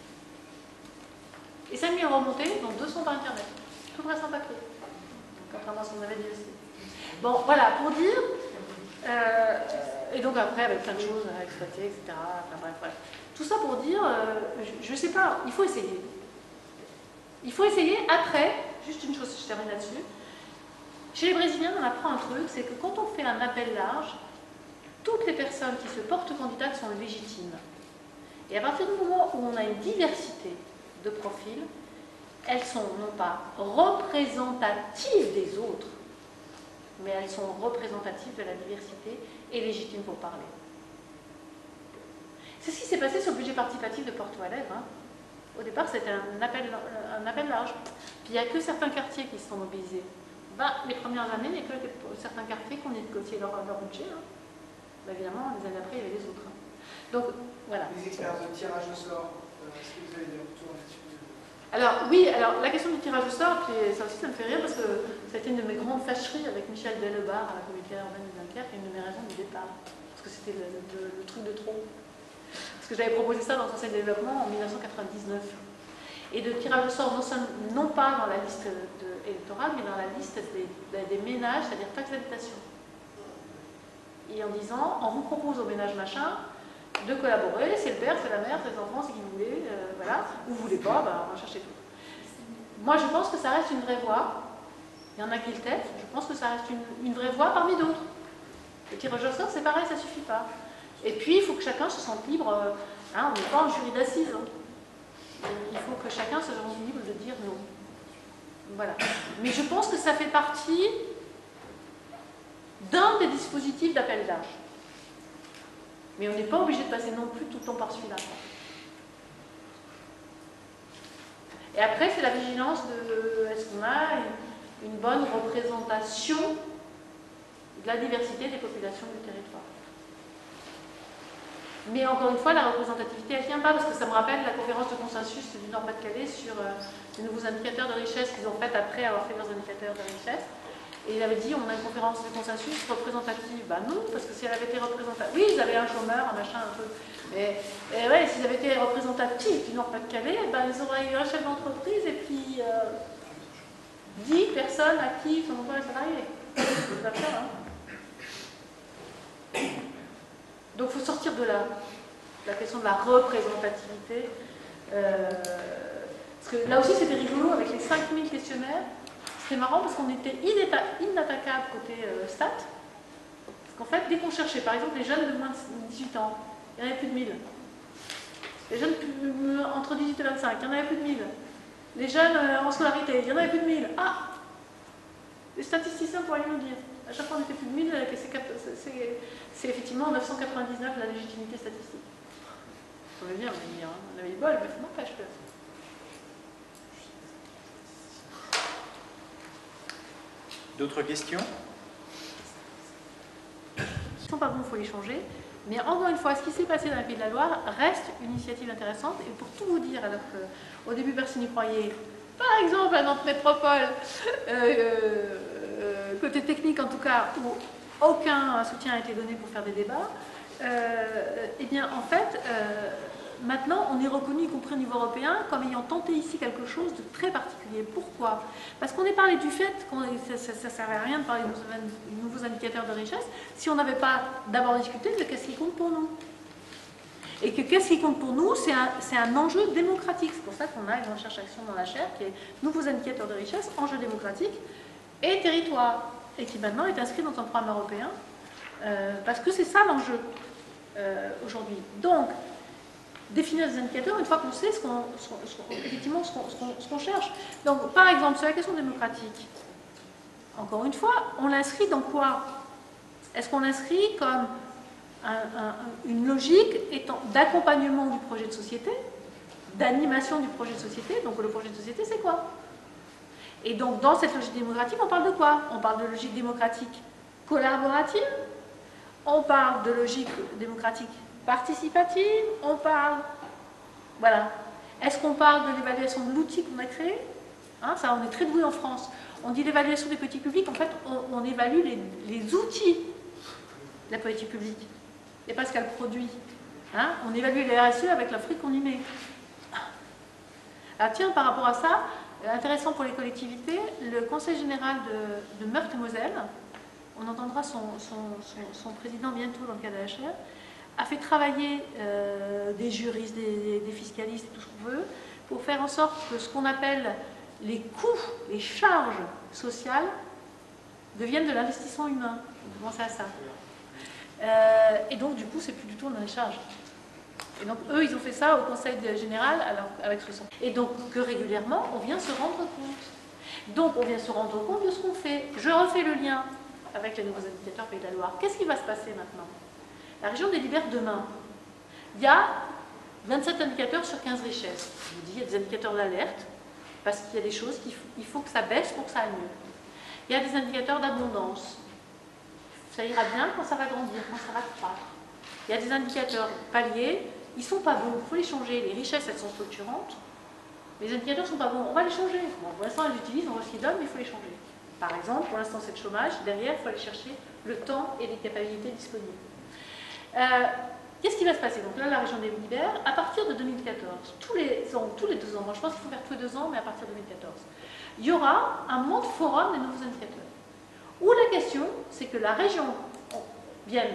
Et cinq mille remontées, dont deux sont par Internet. Tout reste en papier. Contrairement à ce qu'on avait dit aussi. Bon, voilà, pour dire. Euh, et donc après, avec plein de choses à exploiter, et cetera. Enfin, bref, bref. Tout ça pour dire, euh, je ne sais pas, il faut essayer. Il faut essayer après, juste une chose, je termine là-dessus. Chez les Brésiliens, on apprend un truc, c'est que quand on fait un appel large, toutes les personnes qui se portent candidates sont légitimes. Et à partir du moment où on a une diversité de profils, elles sont non pas représentatives des autres, mais elles sont représentatives de la diversité et légitimes pour parler. C'est ce qui s'est passé sur le budget participatif de Porto Alegre. Hein. Au départ, c'était un appel, un appel large. Puis il n'y a que certains quartiers qui se sont mobilisés. Ben, les premières années, il n'y a que certains quartiers qui ont négocié leur, leur budget. Hein. Ben, évidemment, les années après, il y avait les autres. Hein. Donc, voilà. Les expériences de tirage au sort, euh, est-ce que vous avez des retours là-dessus? Alors, oui, alors la question du tirage au sort, puis ça aussi, ça me fait rire parce que ça a été une de mes grandes fâcheries avec Michel Dellebar à la communauté urbaine de Dunkerque, et une de mes raisons du départ. Parce que c'était le, le, le truc de trop. Parce que j'avais proposé ça dans le Conseil de développement en mille neuf cent quatre-vingt-dix-neuf. Et de tirage au sort, non, non pas dans la liste de, électorale, mais dans la liste des, des ménages, c'est-à-dire taxe d'habitation. Et en disant, on vous propose au ménage machin de collaborer, c'est le père, c'est la mère, c'est les enfants, c'est qui vous voulez, euh, voilà. Ou vous voulez pas, bah, on va chercher tout. Moi, je pense que ça reste une vraie voie. Il y en a qui le têtent, je pense que ça reste une, une vraie voie parmi d'autres. Le tirage au sort, c'est pareil, ça ne suffit pas. Et puis, il faut que chacun se sente libre. Hein, on n'est pas en jury d'assises. Hein. Il faut que chacun se sente libre de dire non. Voilà. Mais je pense que ça fait partie d'un des dispositifs d'appel d'âge. Mais on n'est pas obligé de passer non plus tout le temps par celui-là. Et après, c'est la vigilance de est-ce qu'on a une, une bonne représentation de la diversité des populations du territoire. Mais encore une fois, la représentativité, elle ne tient pas, parce que ça me rappelle la conférence de consensus du Nord-Pas-de-Calais sur euh, les nouveaux indicateurs de richesse qu'ils ont fait après avoir fait leurs indicateurs de richesse. Et il avait dit, on a une conférence de consensus représentative. Ben non, parce que si elle avait été représentative, oui, ils avaient un chômeur, un machin, un truc. Mais et ouais, s'ils avaient été représentatifs du Nord-Pas-de-Calais, ben, ils auraient eu un chef d'entreprise et puis euh, dix personnes actives sont encore les salariés. C'est pas ça, hein. Donc il faut sortir de là, la question de la représentativité. Euh, parce que là aussi c'était rigolo avec les cinq mille questionnaires. C'était marrant parce qu'on était inattaquable côté euh, stats. Parce qu'en fait, dès qu'on cherchait, par exemple, les jeunes de moins de dix-huit ans, il n'y en avait plus de mille. Les jeunes plus, entre dix-huit et vingt-cinq, il n'y en avait plus de mille. Les jeunes euh, en scolarité, il n'y en avait plus de mille. Ah! Les statisticiens pourraient nous le dire. À chaque fois, on était plus de mille, c'est effectivement neuf cent quatre-vingt-dix-neuf la légitimité statistique. On veut bien me dire, hein. On avait du bol, mais ça n'empêche que. D'autres questions? Ils ne sont pas bons, il faut les changer. Mais encore une fois, ce qui s'est passé dans la Pays de la Loire reste une initiative intéressante. Et pour tout vous dire, alors qu'au début personne n'y croyait, par exemple à Nantes Métropole, euh, euh, côté technique en tout cas, où aucun soutien a été donné pour faire des débats, euh, eh bien en fait, euh, maintenant, on est reconnu, y compris au niveau européen, comme ayant tenté ici quelque chose de très particulier. Pourquoi? Parce qu'on est parlé du fait que ça ne servait à rien de parler de nouveaux indicateurs de richesse si on n'avait pas d'abord discuté de qu'est-ce qui compte pour nous. Et que qu'est-ce qui compte pour nous, c'est un, un enjeu démocratique. C'est pour ça qu'on a une recherche-action dans la chaire qui est nouveaux indicateurs de richesse, enjeux démocratiques et territoire. Et qui maintenant est inscrit dans un programme européen, euh, parce que c'est ça l'enjeu euh, aujourd'hui. Donc, définir des indicateurs une fois qu'on sait ce qu'on, ce qu'on, ce qu'on, effectivement ce qu'on, ce qu'on, ce qu'on cherche. Donc, par exemple, sur la question démocratique, encore une fois, on l'inscrit dans quoi? Est-ce qu'on l'inscrit comme un, un, une logique d'accompagnement du projet de société, d'animation du projet de société? Donc, le projet de société, c'est quoi? Et donc, dans cette logique démocratique, on parle de quoi? On parle de logique démocratique collaborative, on parle de logique démocratique participative, on parle... Voilà. Est-ce qu'on parle de l'évaluation de l'outil qu'on a créé? Hein, ça, on est très doué en France. On dit l'évaluation des politiques publiques, en fait, on, on évalue les, les outils de la politique publique, et pas ce qu'elle produit. Hein, on évalue les R S E avec le fruit qu'on y met. Alors tiens, par rapport à ça, intéressant pour les collectivités, le Conseil général de, de Meurthe-et-Moselle, on entendra son, son, son, son président bientôt dans le cadre de la chaire, a fait travailler euh, des juristes, des, des fiscalistes, tout ce qu'on veut, pour faire en sorte que ce qu'on appelle les coûts, les charges sociales deviennent de l'investissement humain. Vous pensez à ça. Euh, et donc, du coup, c'est plus du tout dans les charges. Et donc, eux, ils ont fait ça au Conseil général alors, avec soixante. Et donc, que régulièrement, on vient se rendre compte. Donc, on vient se rendre compte de ce qu'on fait. Je refais le lien avec les nouveaux indicateurs Pays de la Loire. Qu'est-ce qui va se passer maintenant? La région délibère demain. Il y a vingt-sept indicateurs sur quinze richesses. Je vous dis, il y a des indicateurs d'alerte, parce qu'il y a des choses qu'il faut, il faut que ça baisse pour que ça aille mieux. Il y a des indicateurs d'abondance. Ça ira bien quand ça va grandir, quand ça va croître. Il y a des indicateurs paliers. Ils ne sont pas bons, il faut les changer. Les richesses, elles sont structurantes. Les indicateurs ne sont pas bons, on va les changer. Bon, pour l'instant, elles les utilisent, on voit ce qu'ils donnent, mais il faut les changer. Par exemple, pour l'instant, c'est le chômage. Derrière, il faut aller chercher le temps et les capacités disponibles. Euh, Qu'est-ce qui va se passer? Donc là, la région délibère, à partir de deux mille quatorze, tous les ans, tous les deux ans, moi je pense qu'il faut faire tous les deux ans, mais à partir de deux mille quatorze, il y aura un monde forum des nouveaux indicateurs. Où la question, c'est que la région vienne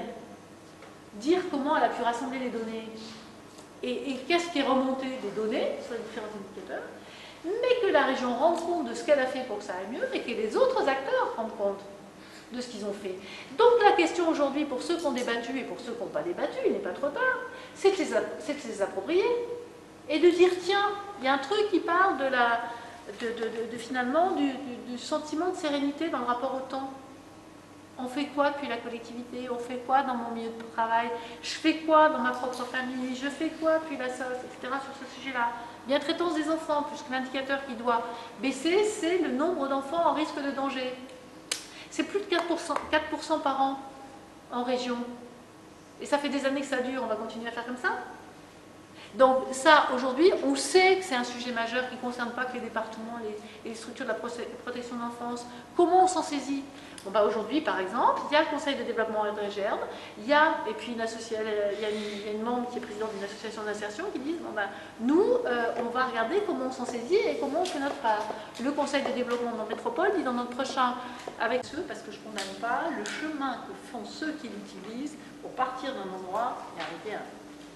dire comment elle a pu rassembler les données et, et qu'est-ce qui est remonté des données sur les différents indicateurs, mais que la région rende compte de ce qu'elle a fait pour que ça aille mieux et que les autres acteurs rendent compte de ce qu'ils ont fait. Donc la question aujourd'hui, pour ceux qui ont débattu et pour ceux qui n'ont pas débattu, il n'est pas trop tard, c'est de se les approprier et de dire, tiens, il y a un truc qui parle de, la, de, de, de, de finalement du, du, du sentiment de sérénité dans le rapport au temps. On fait quoi depuis la collectivité? On fait quoi dans mon milieu de travail? Je fais quoi dans ma propre famille? Je fais quoi puis la S O S, et cetera sur ce sujet-là. Bien traitance des enfants, puisque l'indicateur qui doit baisser, c'est le nombre d'enfants en risque de danger. C'est plus de quatre pour cent, quatre pour cent par an en région. Et ça fait des années que ça dure, on va continuer à faire comme ça? Donc ça, aujourd'hui, on sait que c'est un sujet majeur qui ne concerne pas que les départements, les, les structures de la protection de l'enfance. Comment on s'en saisit? Bon, bah, aujourd'hui, par exemple, il y a le Conseil de développement Audrey-Gerde, il y a, et puis une association, il y a une, il y a une membre qui est présidente d'une association d'insertion qui dit, bon, bah, nous, euh, on va regarder comment on s'en saisit et comment on fait notre part. Le Conseil de développement de métropole dit dans notre prochain, avec ceux, parce que je ne condamne pas, le chemin que font ceux qui l'utilisent pour partir d'un endroit et arriver à un.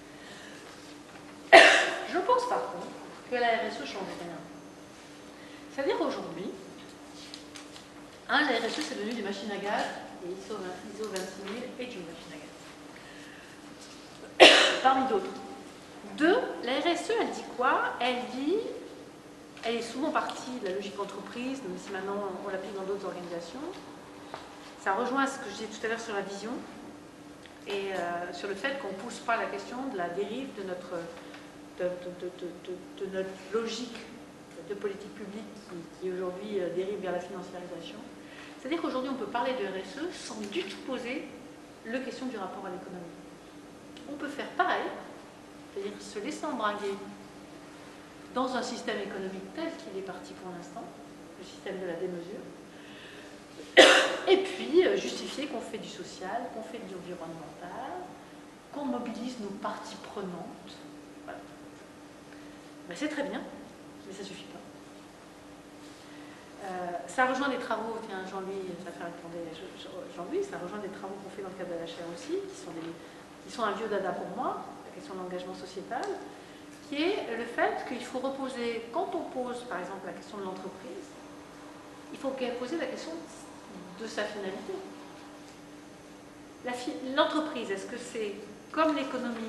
Je pense par contre que la R S E change rien. C'est-à-dire aujourd'hui, un, la R S E c'est devenu des machines à gaz, et I S O vingt-six mille est une machine à gaz. Parmi d'autres. Deux, la R S E elle dit quoi? Elle dit, elle est souvent partie de la logique entreprise, même si maintenant on l'applique dans d'autres organisations. Ça rejoint ce que je disais tout à l'heure sur la vision et euh, sur le fait qu'on ne pousse pas la question de la dérive de notre. De, de, de, de, de notre logique de politique publique qui, qui aujourd'hui euh, dérive vers la financiarisation. C'est-à-dire qu'aujourd'hui, on peut parler de R S E sans du tout poser la question du rapport à l'économie. On peut faire pareil, c'est-à-dire se laisser embringuer dans un système économique tel qu'il est parti pour l'instant, le système de la démesure, et puis euh, justifier qu'on fait du social, qu'on fait de l'environnemental, qu'on mobilise nos parties prenantes. Voilà. Ben, c'est très bien, mais ça ne suffit pas. Euh, ça rejoint des travaux, tiens Jean-Louis, ça fait répondre Jean-Louis, ça rejoint des travaux qu'on fait dans le cadre de la chaire aussi, qui sont, des, qui sont un vieux dada pour moi, la question de l'engagement sociétal, qui est le fait qu'il faut reposer, quand on pose par exemple la question de l'entreprise, il faut poser la question de sa finalité. L'entreprise, est-ce que c'est comme l'économie,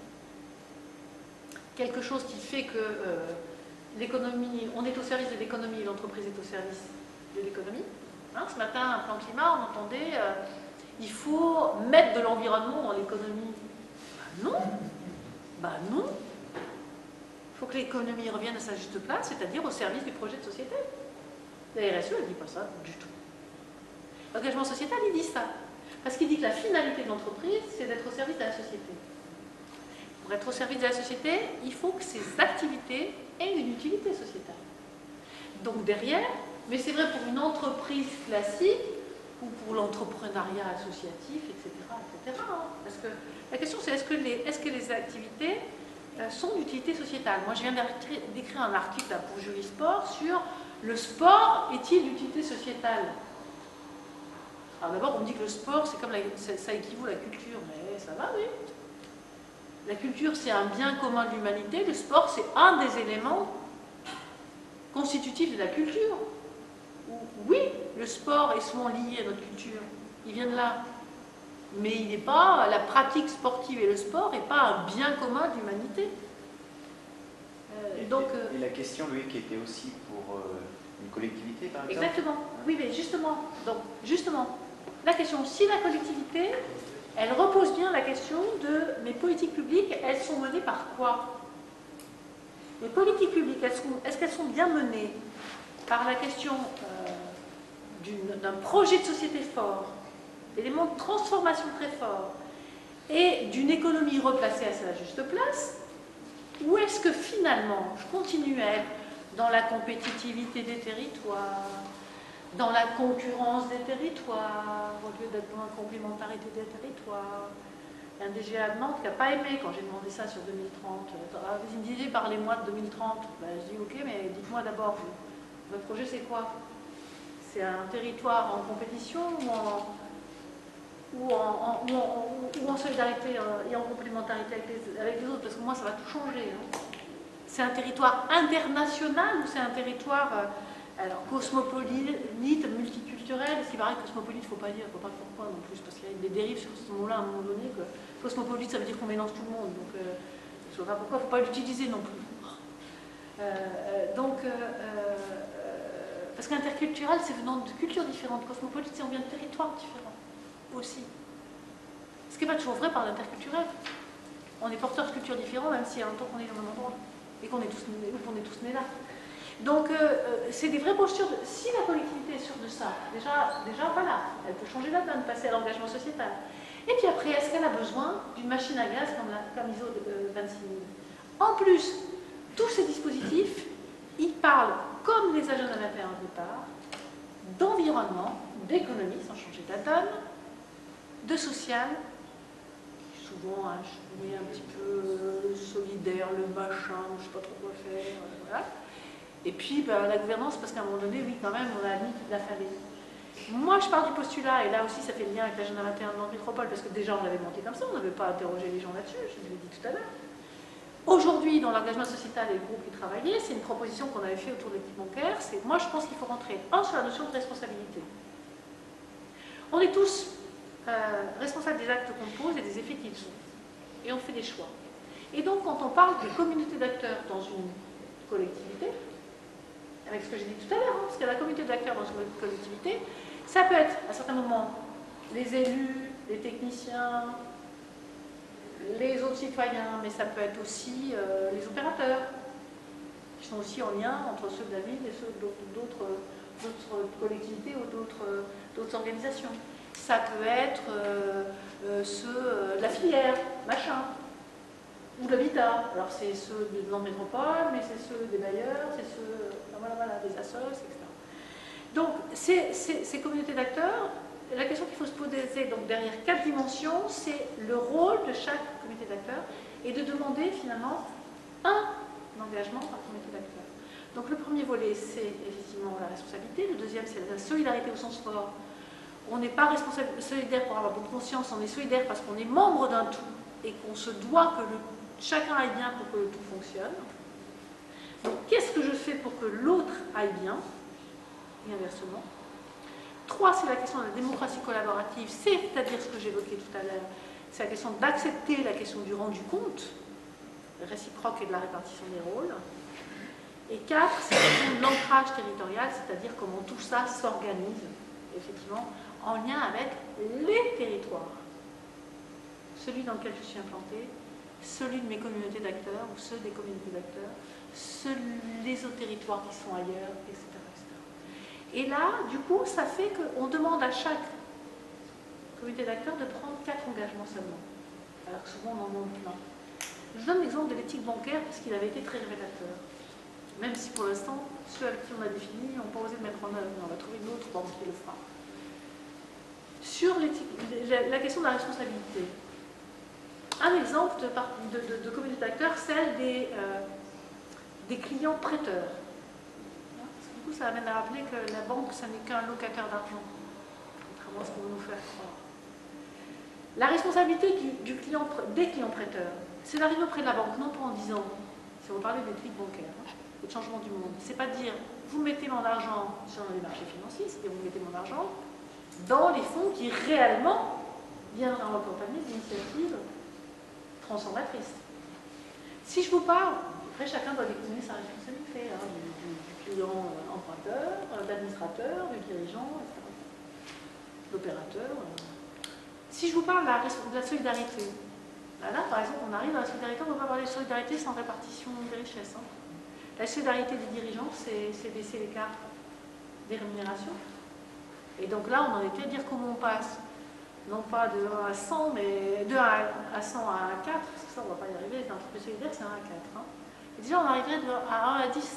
quelque chose qui fait que euh, l'économie, on est au service de l'économie et l'entreprise est au service de l'économie. Hein, ce matin, un plan climat, on entendait euh, il faut mettre de l'environnement dans l'économie. Ben non, ben non. Il faut que l'économie revienne à sa juste place, c'est-à-dire au service du projet de société. La R S E, elle ne dit pas ça du tout. L'engagement sociétal, il dit ça. Parce qu'il dit que la finalité de l'entreprise, c'est d'être au service de la société. Pour être au service de la société, il faut que ces activités aient une utilité sociétale. Donc derrière, mais c'est vrai pour une entreprise classique ou pour l'entrepreneuriat associatif, et cetera, et cetera. Parce que la question c'est est-ce que, est-ce que les activités euh, sont d'utilité sociétale? Moi je viens d'écrire un article là, pour Julie Sport sur le sport est-il d'utilité sociétale? Alors d'abord on me dit que le sport c'est comme la, ça équivaut à la culture, mais ça va oui. La culture, c'est un bien commun de l'humanité. Le sport, c'est un des éléments constitutifs de la culture. Oui, le sport est souvent lié à notre culture. Il vient de là. Mais il n'est pas, la pratique sportive et le sport n'est pas un bien commun de l'humanité. Euh, donc, et, et la question, Louis, qui était aussi pour euh, une collectivité, par exemple? Exactement. Oui, mais justement, donc, justement, la question, si la collectivité... Elle repose bien la question de mes politiques publiques, elles sont menées par quoi? Les politiques publiques, est-ce qu'elles sont bien menées par la question euh, d'un projet de société fort, d'éléments de transformation très forts, et d'une économie replacée à sa juste place? Ou est-ce que finalement, je continue à être dans la compétitivité des territoires, dans la concurrence des territoires, au lieu d'être dans la complémentarité des territoires? Un D G allemand qui n'a pas aimé quand j'ai demandé ça sur deux mille trente. Il me disait parlez-moi de deux mille trente. Ben, je dis ok, mais dites-moi d'abord, votre projet c'est quoi? C'est un territoire en compétition ou en, ou en, en, ou en, ou en solidarité et en complémentarité avec les, avec les autres? Parce que moi ça va tout changer. Hein. C'est un territoire international ou c'est un territoire... Euh, Alors, cosmopolite, multiculturel, ce qui paraît cosmopolite, il ne faut pas dire, il ne faut pas faire quoi non plus, parce qu'il y a des dérives sur ce mot-là à un moment donné, que cosmopolite, ça veut dire qu'on mélange tout le monde, donc euh, je ne vois pas pourquoi, il ne faut pas l'utiliser non plus. Euh, euh, donc, euh, euh, parce qu'interculturel, c'est venant de cultures différentes, cosmopolite, c'est on vient de territoires différents, aussi. Ce qui n'est pas toujours vrai par l'interculturel. On est porteurs de cultures différentes, même si en même temps qu'on est au même endroit, et qu'on est tous, qu'on est tous nés là. Donc, euh, c'est des vraies postures. De... Si la collectivité est sûre de ça, déjà, déjà, voilà, elle peut changer la donne, passer à l'engagement sociétal. Et puis après, est-ce qu'elle a besoin d'une machine à gaz comme, la, comme I S O vingt-six mille? En plus, tous ces dispositifs, ils parlent, comme les agents de vingt et un au départ, d'environnement, d'économie, sans changer la donne, de social, souvent hein, je mets un petit peu solidaire, le machin, je ne sais pas trop quoi faire, voilà. Et puis ben, la gouvernance, parce qu'à un moment donné, oui, quand même, on a la limite de la famille. Moi, je pars du postulat, et là aussi, ça fait le lien avec l'agenda vingt et un de métropole, parce que déjà, on l'avait monté comme ça, on n'avait pas interrogé les gens là-dessus, je l'ai dit tout à l'heure. Aujourd'hui, dans l'engagement sociétal et le groupe qui travaillait, c'est une proposition qu'on avait fait autour de l'équipe bancaire, c'est, moi, je pense qu'il faut rentrer, un, sur la notion de responsabilité. On est tous euh, responsables des actes qu'on pose et des effets qu'ils ont. Et on fait des choix. Et donc, quand on parle de communauté d'acteurs dans une collectivité, avec ce que j'ai dit tout à l'heure, hein, parce que la communauté d'acteurs dans une collectivité, ça peut être, à certains moments, les élus, les techniciens, les autres citoyens, mais ça peut être aussi euh, les opérateurs, qui sont aussi en lien entre ceux de la ville et ceux d'autres collectivités ou d'autres organisations. Ça peut être euh, euh, ceux euh, de la filière, machin, ou de l'habitat. Alors c'est ceux de la métropole, mais c'est ceux des bailleurs, c'est ceux euh, voilà, voilà, des assos, et cetera. Donc ces, ces, ces communautés d'acteurs, la question qu'il faut se poser donc, derrière quatre dimensions, c'est le rôle de chaque communauté d'acteurs et de demander finalement, un, d'engagement par communauté d'acteurs. Donc le premier volet, c'est effectivement la responsabilité. Le deuxième, c'est la solidarité au sens fort. On n'est pas responsable, solidaire pour avoir bonne conscience, on est solidaire parce qu'on est membre d'un tout et qu'on se doit que le, chacun aille bien pour que le tout fonctionne. Donc qu'est-ce que je fais pour que l'autre aille bien? Et inversement. Trois, c'est la question de la démocratie collaborative, c'est-à-dire ce que j'évoquais tout à l'heure, c'est la question d'accepter la question du rendu compte, réciproque et de la répartition des rôles. Et quatre, c'est la question de l'ancrage territorial, c'est-à-dire comment tout ça s'organise, effectivement, en lien avec les territoires. Celui dans lequel je suis implantée, celui de mes communautés d'acteurs, ou ceux des communautés d'acteurs, ceux, les autres territoires qui sont ailleurs, et cetera, et cetera. Et là, du coup, ça fait qu'on demande à chaque communauté d'acteurs de prendre quatre engagements seulement, alors que souvent on en demande plein. Je donne l'exemple de l'éthique bancaire parce qu'il avait été très révélateur. Même si pour l'instant, ceux avec qui on a défini n'ont pas osé le mettre en œuvre, mais on va trouver une autre banque qui le fera. Sur la question de la responsabilité, un exemple de, de, de, de communauté d'acteurs, celle des, euh, des clients prêteurs. Parce que du coup, ça amène à rappeler que la banque, ça n'est qu'un locateur d'argent, contrairement à ce qu'on veut nous faire croire. La responsabilité du, du client, des clients prêteurs, c'est d'arriver auprès de la banque, non pas en disant, si on parlait d'éthique bancaire, hein, de changement du monde, c'est pas de dire, vous mettez mon argent sur les marchés financiers, c'est-à-dire vous mettez mon argent dans les fonds qui réellement viendront accompagner d'initiatives transformatrices. Si je vous parle, après chacun doit décliner sa responsabilité, hein, du, du, du client emprunteur, de l'administrateur, du dirigeant, et cetera. L'opérateur. Si je vous parle de la, de la solidarité, là, là, par exemple, on arrive à la solidarité, on ne va pas parler de solidarité sans répartition des richesses. Hein. La solidarité des dirigeants, c'est baisser l'écart des rémunérations. Et donc là, on en était à dire comment on passe, non pas de un à cent, mais de un à cent à un à quatre, parce que ça, on ne va pas y arriver, les entreprises solidaires, c'est un à quatre. Hein. Et déjà, on arriverait de à un à dix.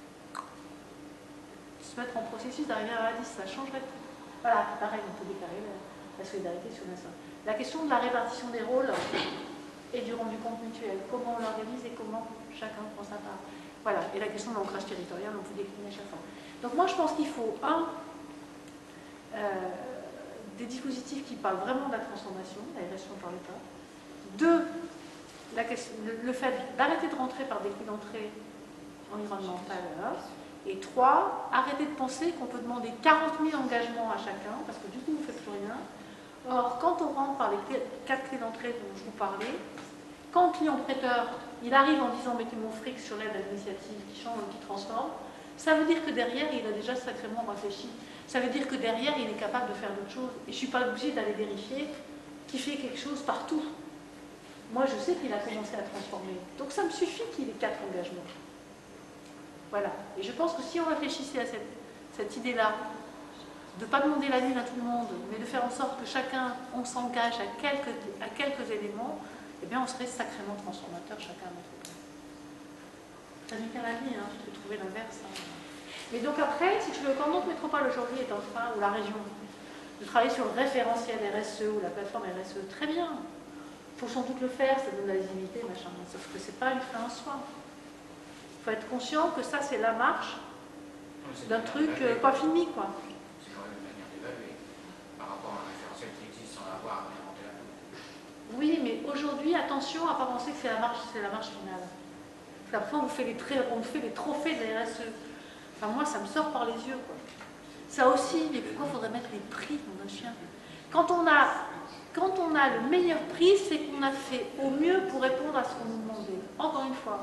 Se mettre en processus d'arriver à un à dix, ça changerait tout. Voilà, pareil, on peut déclarer la, la solidarité sur l'instant. La question de la répartition des rôles et du rendu compte mutuel, comment on l'organise et comment chacun prend sa part. Voilà, et la question de l'ancrage territorial, on peut décliner chaque fois. Donc moi, je pense qu'il faut, un, euh, des dispositifs qui parlent vraiment de la transformation, la R S E par l'État. Deux, la question, le, le fait d'arrêter de rentrer par des coûts d'entrée environnementales. Hein. Et trois, arrêter de penser qu'on peut demander quarante mille engagements à chacun, parce que du coup, on ne fait plus rien. Or, quand on rentre par les clés, quatre clés d'entrée dont je vous parlais, quand le client prêteur, il arrive en disant « mettez mon fric sur l'aide à l'initiative qui change, qui transforme », ça veut dire que derrière, il a déjà sacrément réfléchi. Ça veut dire que derrière, il est capable de faire d'autres choses. Et je ne suis pas obligée d'aller vérifier qu'il fait quelque chose partout. Moi, je sais qu'il a commencé à transformer. Donc, ça me suffit qu'il ait quatre engagements. Voilà. Et je pense que si on réfléchissait à cette, cette idée-là, de ne pas demander la lune à tout le monde, mais de faire en sorte que chacun, on s'engage à quelques, à quelques éléments, eh bien, on serait sacrément transformateur chacun à notre tour. Ça n'est qu'à la vie, hein, je peux trouver l'inverse. Hein. Mais donc après, si tu veux, quand notre métropole aujourd'hui est en train, ou la région, de travailler sur le référentiel R S E ou la plateforme R S E, très bien. Il faut sans doute le faire, ça donne de la visibilité, machin. Sauf que ce n'est pas une fin en soi. Il faut être conscient que ça, c'est la marche d'un truc euh, pas fini, quoi. C'est quand même une manière d'évaluer par rapport à un référentiel qui existe sans l'avoir inventé la même. Oui, mais aujourd'hui, attention à ne pas penser que c'est la marche, c'est la marche finale. Parce qu'après, on fait les, on fait les trophées de la R S E. Enfin, moi, ça me sort par les yeux, quoi. Ça aussi, mais pourquoi il faudrait mettre les prix dans un chien? Quand on a, quand on a le meilleur prix, c'est qu'on a fait au mieux pour répondre à ce qu'on nous demandait. Encore une fois.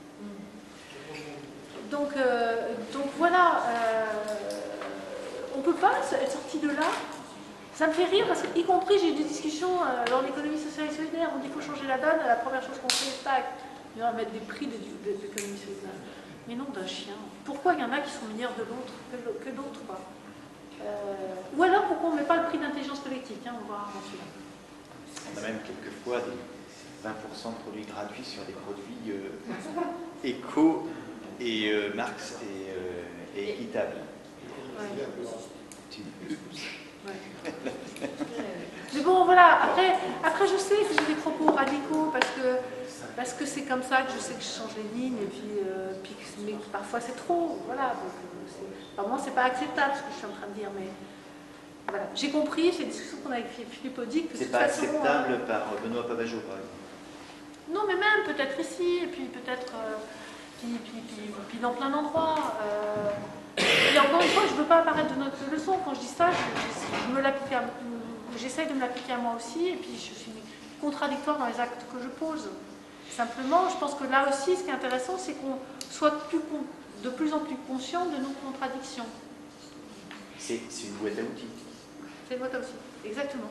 Donc, euh, donc voilà, euh, on ne peut pas être sorti de là. Ça me fait rire parce que, y compris, j'ai eu des discussions euh, dans l'économie sociale et solidaire. On dit qu'il faut changer la donne. La première chose qu'on fait, c'est tac, on va mettre des prix de, de, de l'économie solidaire. Mais non, d'un chien. Pourquoi il y en a qui sont meilleurs de l'autre que, que d'autres, quoi. Euh, ou alors pourquoi on ne met pas le prix d'intelligence collective, hein, on va voir celui-là. On a même quelquefois des vingt pour cent de produits gratuits sur des produits euh, éco et euh, Marx et, euh, et équitables. Ouais. Ouais. Mais bon, voilà, après, après je sais que j'ai des propos radicaux parce que parce que c'est comme ça que je sais que je change les lignes, et puis, euh, puis mais parfois c'est trop, voilà. Donc, euh, enfin, moi, c'est pas acceptable ce que je suis en train de dire, mais voilà. J'ai compris, ces discussions qu'on a avec Philippe Audic, que C'est de pas toute façon, acceptable euh, par Benoît Pavageau, par exemple. non, mais même peut-être ici, et puis peut-être euh, puis, puis, puis, puis dans plein d'endroits. Euh, et encore une fois, je ne veux pas apparaître de notre leçon. Quand je dis ça, je, je, je me l'applique à- j'essaye de me l'appliquer à moi aussi, et puis je suis contradictoire dans les actes que je pose. Simplement, je pense que là aussi, ce qui est intéressant, c'est qu'on soit plus, de plus en plus conscient de nos contradictions. C'est une boîte à outils. C'est moi aussi, exactement.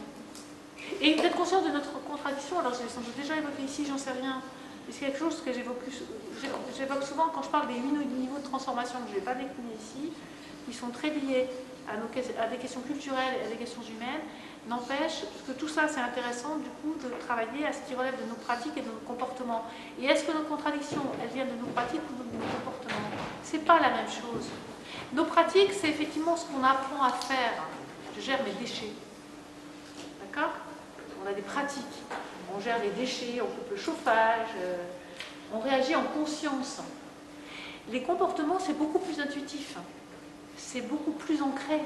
Et d'être conscient de notre contradiction, alors je l'ai sans doute déjà évoqué ici, j'en sais rien. Mais c'est quelque chose que j'évoque souvent quand je parle des huit niveaux de transformation que je ne vais pas décliner ici, qui sont très liés à, nos, à des questions culturelles et à des questions humaines. N'empêche que tout ça, c'est intéressant du coup de travailler à ce qui relève de nos pratiques et de nos comportements. Et est-ce que nos contradictions, elles viennent de nos pratiques ou de nos comportements? C'est pas la même chose. Nos pratiques, c'est effectivement ce qu'on apprend à faire. Je gère mes déchets. D'accord? On a des pratiques. On gère les déchets, on coupe le chauffage, euh, on réagit en conscience. Les comportements, c'est beaucoup plus intuitif. C'est beaucoup plus ancré.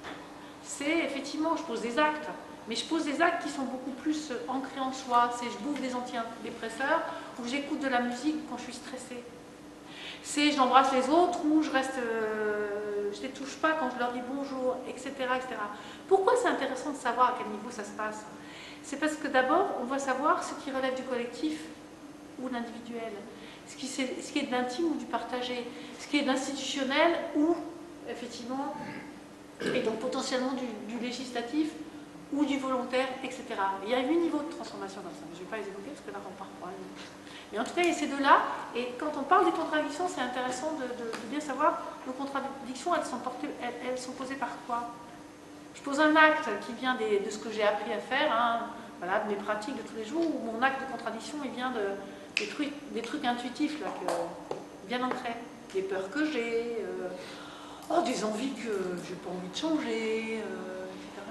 C'est effectivement, je pose des actes, mais je pose des actes qui sont beaucoup plus ancrés en soi. C'est je bouffe des antidépresseurs ou j'écoute de la musique quand je suis stressée. C'est j'embrasse les autres ou je reste, euh, je les touche pas quand je leur dis bonjour, et cetera, et cetera. Pourquoi c'est intéressant de savoir à quel niveau ça se passe? C'est parce que d'abord, on doit savoir ce qui relève du collectif ou de l'individuel, ce qui, est, ce qui est de l'intime ou du partagé, ce qui est de l'institutionnel ou, effectivement, et donc potentiellement du, du législatif ou du volontaire, et cetera. Il y a huit niveaux de transformation comme ça, mais je ne vais pas les évoquer parce que là, on part pas. Mais en tout cas, il y a ces deux-là, et quand on parle des contradictions, c'est intéressant de, de, de bien savoir, nos contradictions, elles sont, portées, elles, elles sont posées par quoi? Je pose un acte qui vient des, de ce que j'ai appris à faire, hein, voilà, de mes pratiques de tous les jours, ou mon acte de contradiction, il vient de, des, trucs, des trucs intuitifs, là, que, bien ancrés, des peurs que j'ai, euh, oh, des envies que j'ai pas envie de changer, euh,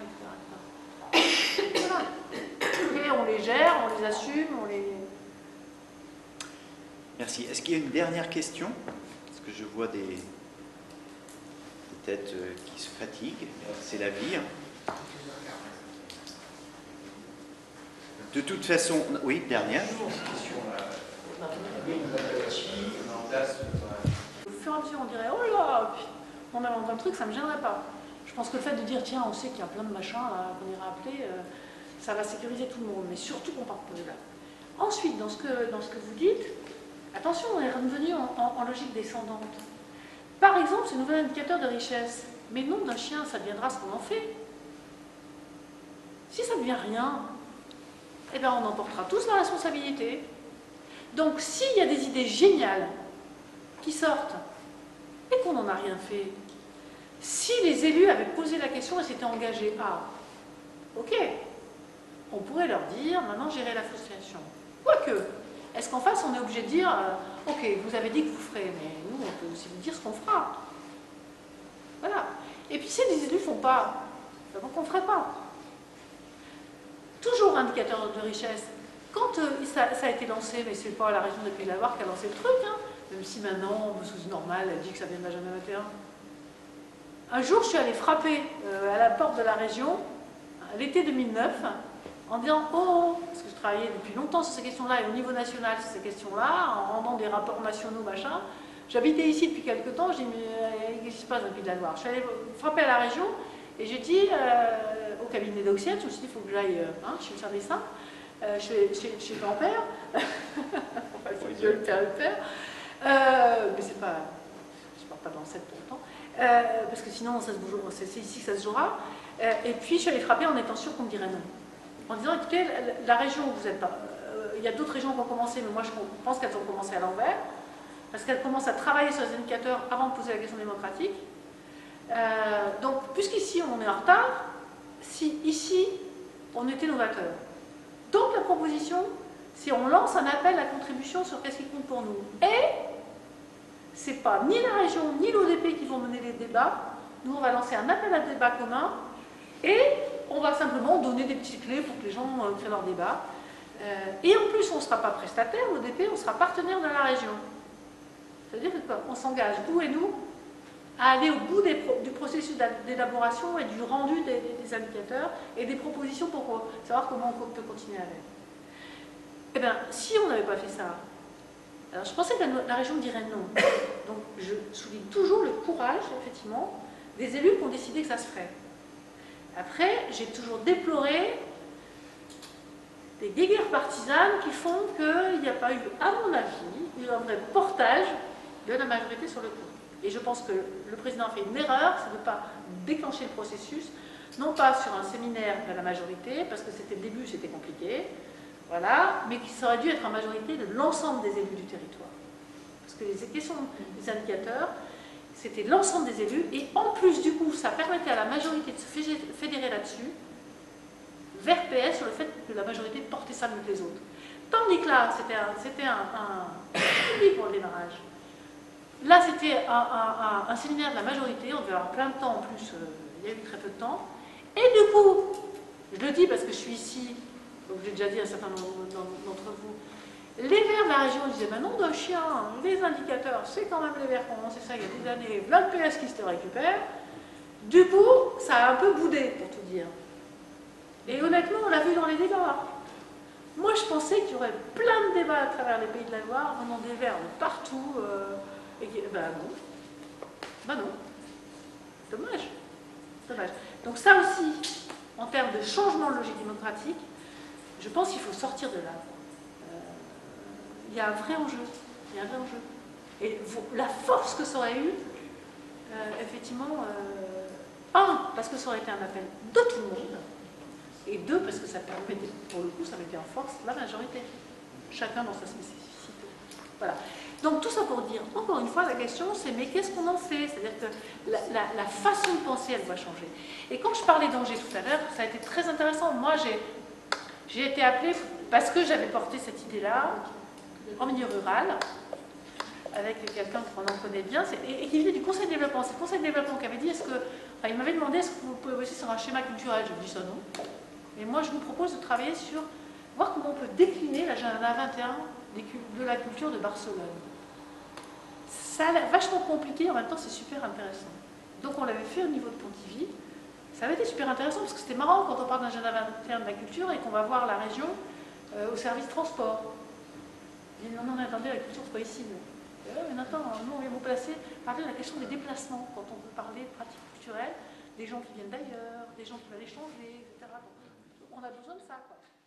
et cetera, et cetera. Voilà. Et on les gère, on les assume, on les... Merci. Est-ce qu'il y a une dernière question? Parce que je vois des, des têtes qui se fatiguent. C'est la vie. De toute façon, oui, dernière. Au fur et à mesure, on dirait, oh là, puis on invente un truc, ça ne me gênerait pas. Je pense que le fait de dire, tiens, on sait qu'il y a plein de machins qu'on ira appeler, euh, ça va sécuriser tout le monde, mais surtout qu'on parte pas de là. Ensuite, dans ce que, dans ce que vous dites, attention, on est revenu en, en, en logique descendante. Par exemple, ce nouvel indicateur de richesse, mais le nom d'un chien, ça deviendra ce qu'on en fait. Si ça ne devient rien, eh bien, on en portera tous la responsabilité. Donc, s'il y a des idées géniales qui sortent et qu'on n'en a rien fait, si les élus avaient posé la question et s'étaient engagés à, ok, on pourrait leur dire, maintenant, gérer la frustration. Quoique, est-ce qu'en face, on est obligé de dire, euh, ok, vous avez dit que vous ferez, mais nous, on peut aussi vous dire ce qu'on fera. Voilà. Et puis, si les élus ne font pas, donc on ne ferait pas. Toujours indicateur de richesse. Quand euh, ça, ça a été lancé, mais c'est pas la région de Pays de la Loire qui a lancé le truc, hein, même si maintenant, sous normal, elle dit que ça vient de Benjamin vingt et un. Un jour, je suis allée frapper euh, à la porte de la région, l'été deux mille neuf, en disant « Oh !» parce que je travaillais depuis longtemps sur ces questions-là, et au niveau national sur ces questions-là, en rendant des rapports nationaux, machin. J'habitais ici depuis quelques temps, je dis « Mais qu'est-ce qui se passe dans le Pays de la Loire ?» Je suis allée frapper à la région, et j'ai dit euh, au cabinet d'Oxiane, je me suis dit « Il faut que j'aille, euh, hein, je suis le service saint, euh, chez, chez, chez le grand-père. » Enfin, c'est Dieu le père, le père. Euh, mais c'est pas... Je ne parle pas de l'ancêtre pour autant. Euh, parce que sinon, c'est ici que ça se jouera. Euh, et puis, je suis allée frapper en étant sûre qu'on me dirait non. En disant, écoutez, la, la région où vous êtes pas... Euh, il y a d'autres régions qui ont commencé, mais moi, je pense qu'elles ont commencé à l'envers. Parce qu'elles commencent à travailler sur les indicateurs avant de poser la question démocratique. Euh, donc, puisqu'ici, on est en retard, si ici, on était novateur. Donc, la proposition, c'est on lance un appel à contribution sur qu'est-ce qui compte pour nous. Et c'est pas ni la région, ni l'O D P qui vont mener les débats. Nous, on va lancer un appel à débat commun et on va simplement donner des petites clés pour que les gens euh, créent leur débat. Euh, et en plus, on ne sera pas prestataire, l'O D P, on sera partenaire de la région. C'est-à-dire qu'on s'engage, vous et nous, à aller au bout des pro du processus d'élaboration et du rendu des, des indicateurs et des propositions pour savoir comment on peut continuer avec. Eh bien, si on n'avait pas fait ça, alors je pensais que la, la région dirait non. Donc je souligne toujours le courage, effectivement, des élus qui ont décidé que ça se ferait. Après, j'ai toujours déploré des guéguerres partisanes qui font qu'il n'y a pas eu, à mon avis, eu un vrai portage de la majorité sur le coup. Et je pense que le président a fait une erreur, c'est de ne pas déclencher le processus, non pas sur un séminaire de la majorité, parce que c'était le début, c'était compliqué, voilà, mais qui aurait dû être en majorité de l'ensemble des élus du territoire. Parce que les questions des indicateurs, c'était l'ensemble des élus, et en plus, du coup, ça permettait à la majorité de se fédérer là-dessus, vers P S, sur le fait que la majorité portait ça mieux que les autres. Tandis que là, c'était un, un, un pour le démarrage. Là, c'était un, un, un, un séminaire de la majorité, on devait avoir plein de temps en plus, euh, il y a eu très peu de temps. Et du coup, je le dis parce que je suis ici, donc j'ai déjà dit à un certain nombre d'entre vous, les Verts de la région disaient, ben non de chien, les indicateurs, c'est quand même les Verts qui ont lancé ça il y a des années, là le P S qui se récupère. Du coup, ça a un peu boudé, pour tout dire. Et honnêtement, on l'a vu dans les débats. Moi, je pensais qu'il y aurait plein de débats à travers les pays de la Loire, venant des Verts de partout. Euh, et ben non. Ben non. Dommage. Dommage. Donc ça aussi, en termes de changement de logique démocratique, je pense qu'il faut sortir de là. Euh, il y a un vrai enjeu. Il y a un vrai enjeu. Et la force que ça aurait eu, euh, effectivement, euh, un, parce que ça aurait été un appel de tout le monde, et deux, parce que ça permettait, pour le coup, ça mettait en force la majorité. Chacun dans sa spécificité. Voilà. Donc tout ça pour dire, encore une fois, la question c'est, mais qu'est-ce qu'on en fait? C'est-à-dire que la, la, la façon de penser, elle doit changer. Et quand je parlais d'Angers tout à l'heure, ça a été très intéressant. Moi, j'ai été appelée parce que j'avais porté cette idée-là en milieu rural, avec quelqu'un qu'on en connaît bien, et, et qui venait du Conseil de développement. C'est le Conseil de développement qui avait dit, est-ce que, enfin, il m'avait demandé, est-ce que vous pouvez bosser sur un schéma culturel? Je lui ai dit ça non. Et moi, je vous propose de travailler sur, voir comment on peut décliner l'agenda vingt et un de la culture de Barcelone. Ça a l'air vachement compliqué, en même temps, c'est super intéressant. Donc, on l'avait fait au niveau de Pontivy. Ça avait été super intéressant, parce que c'était marrant quand on parle d'agenda vingt et un de la culture et qu'on va voir la région euh, au service transport. Il dit, non, non, attendez, la culture, c'est pas ici. Mais, euh, mais attends, nous, on vient vous placer, parler de la question des déplacements, quand on veut parler de pratiques culturelles, des gens qui viennent d'ailleurs, des gens qui veulent échanger, et cetera. Donc, on a besoin de ça, quoi.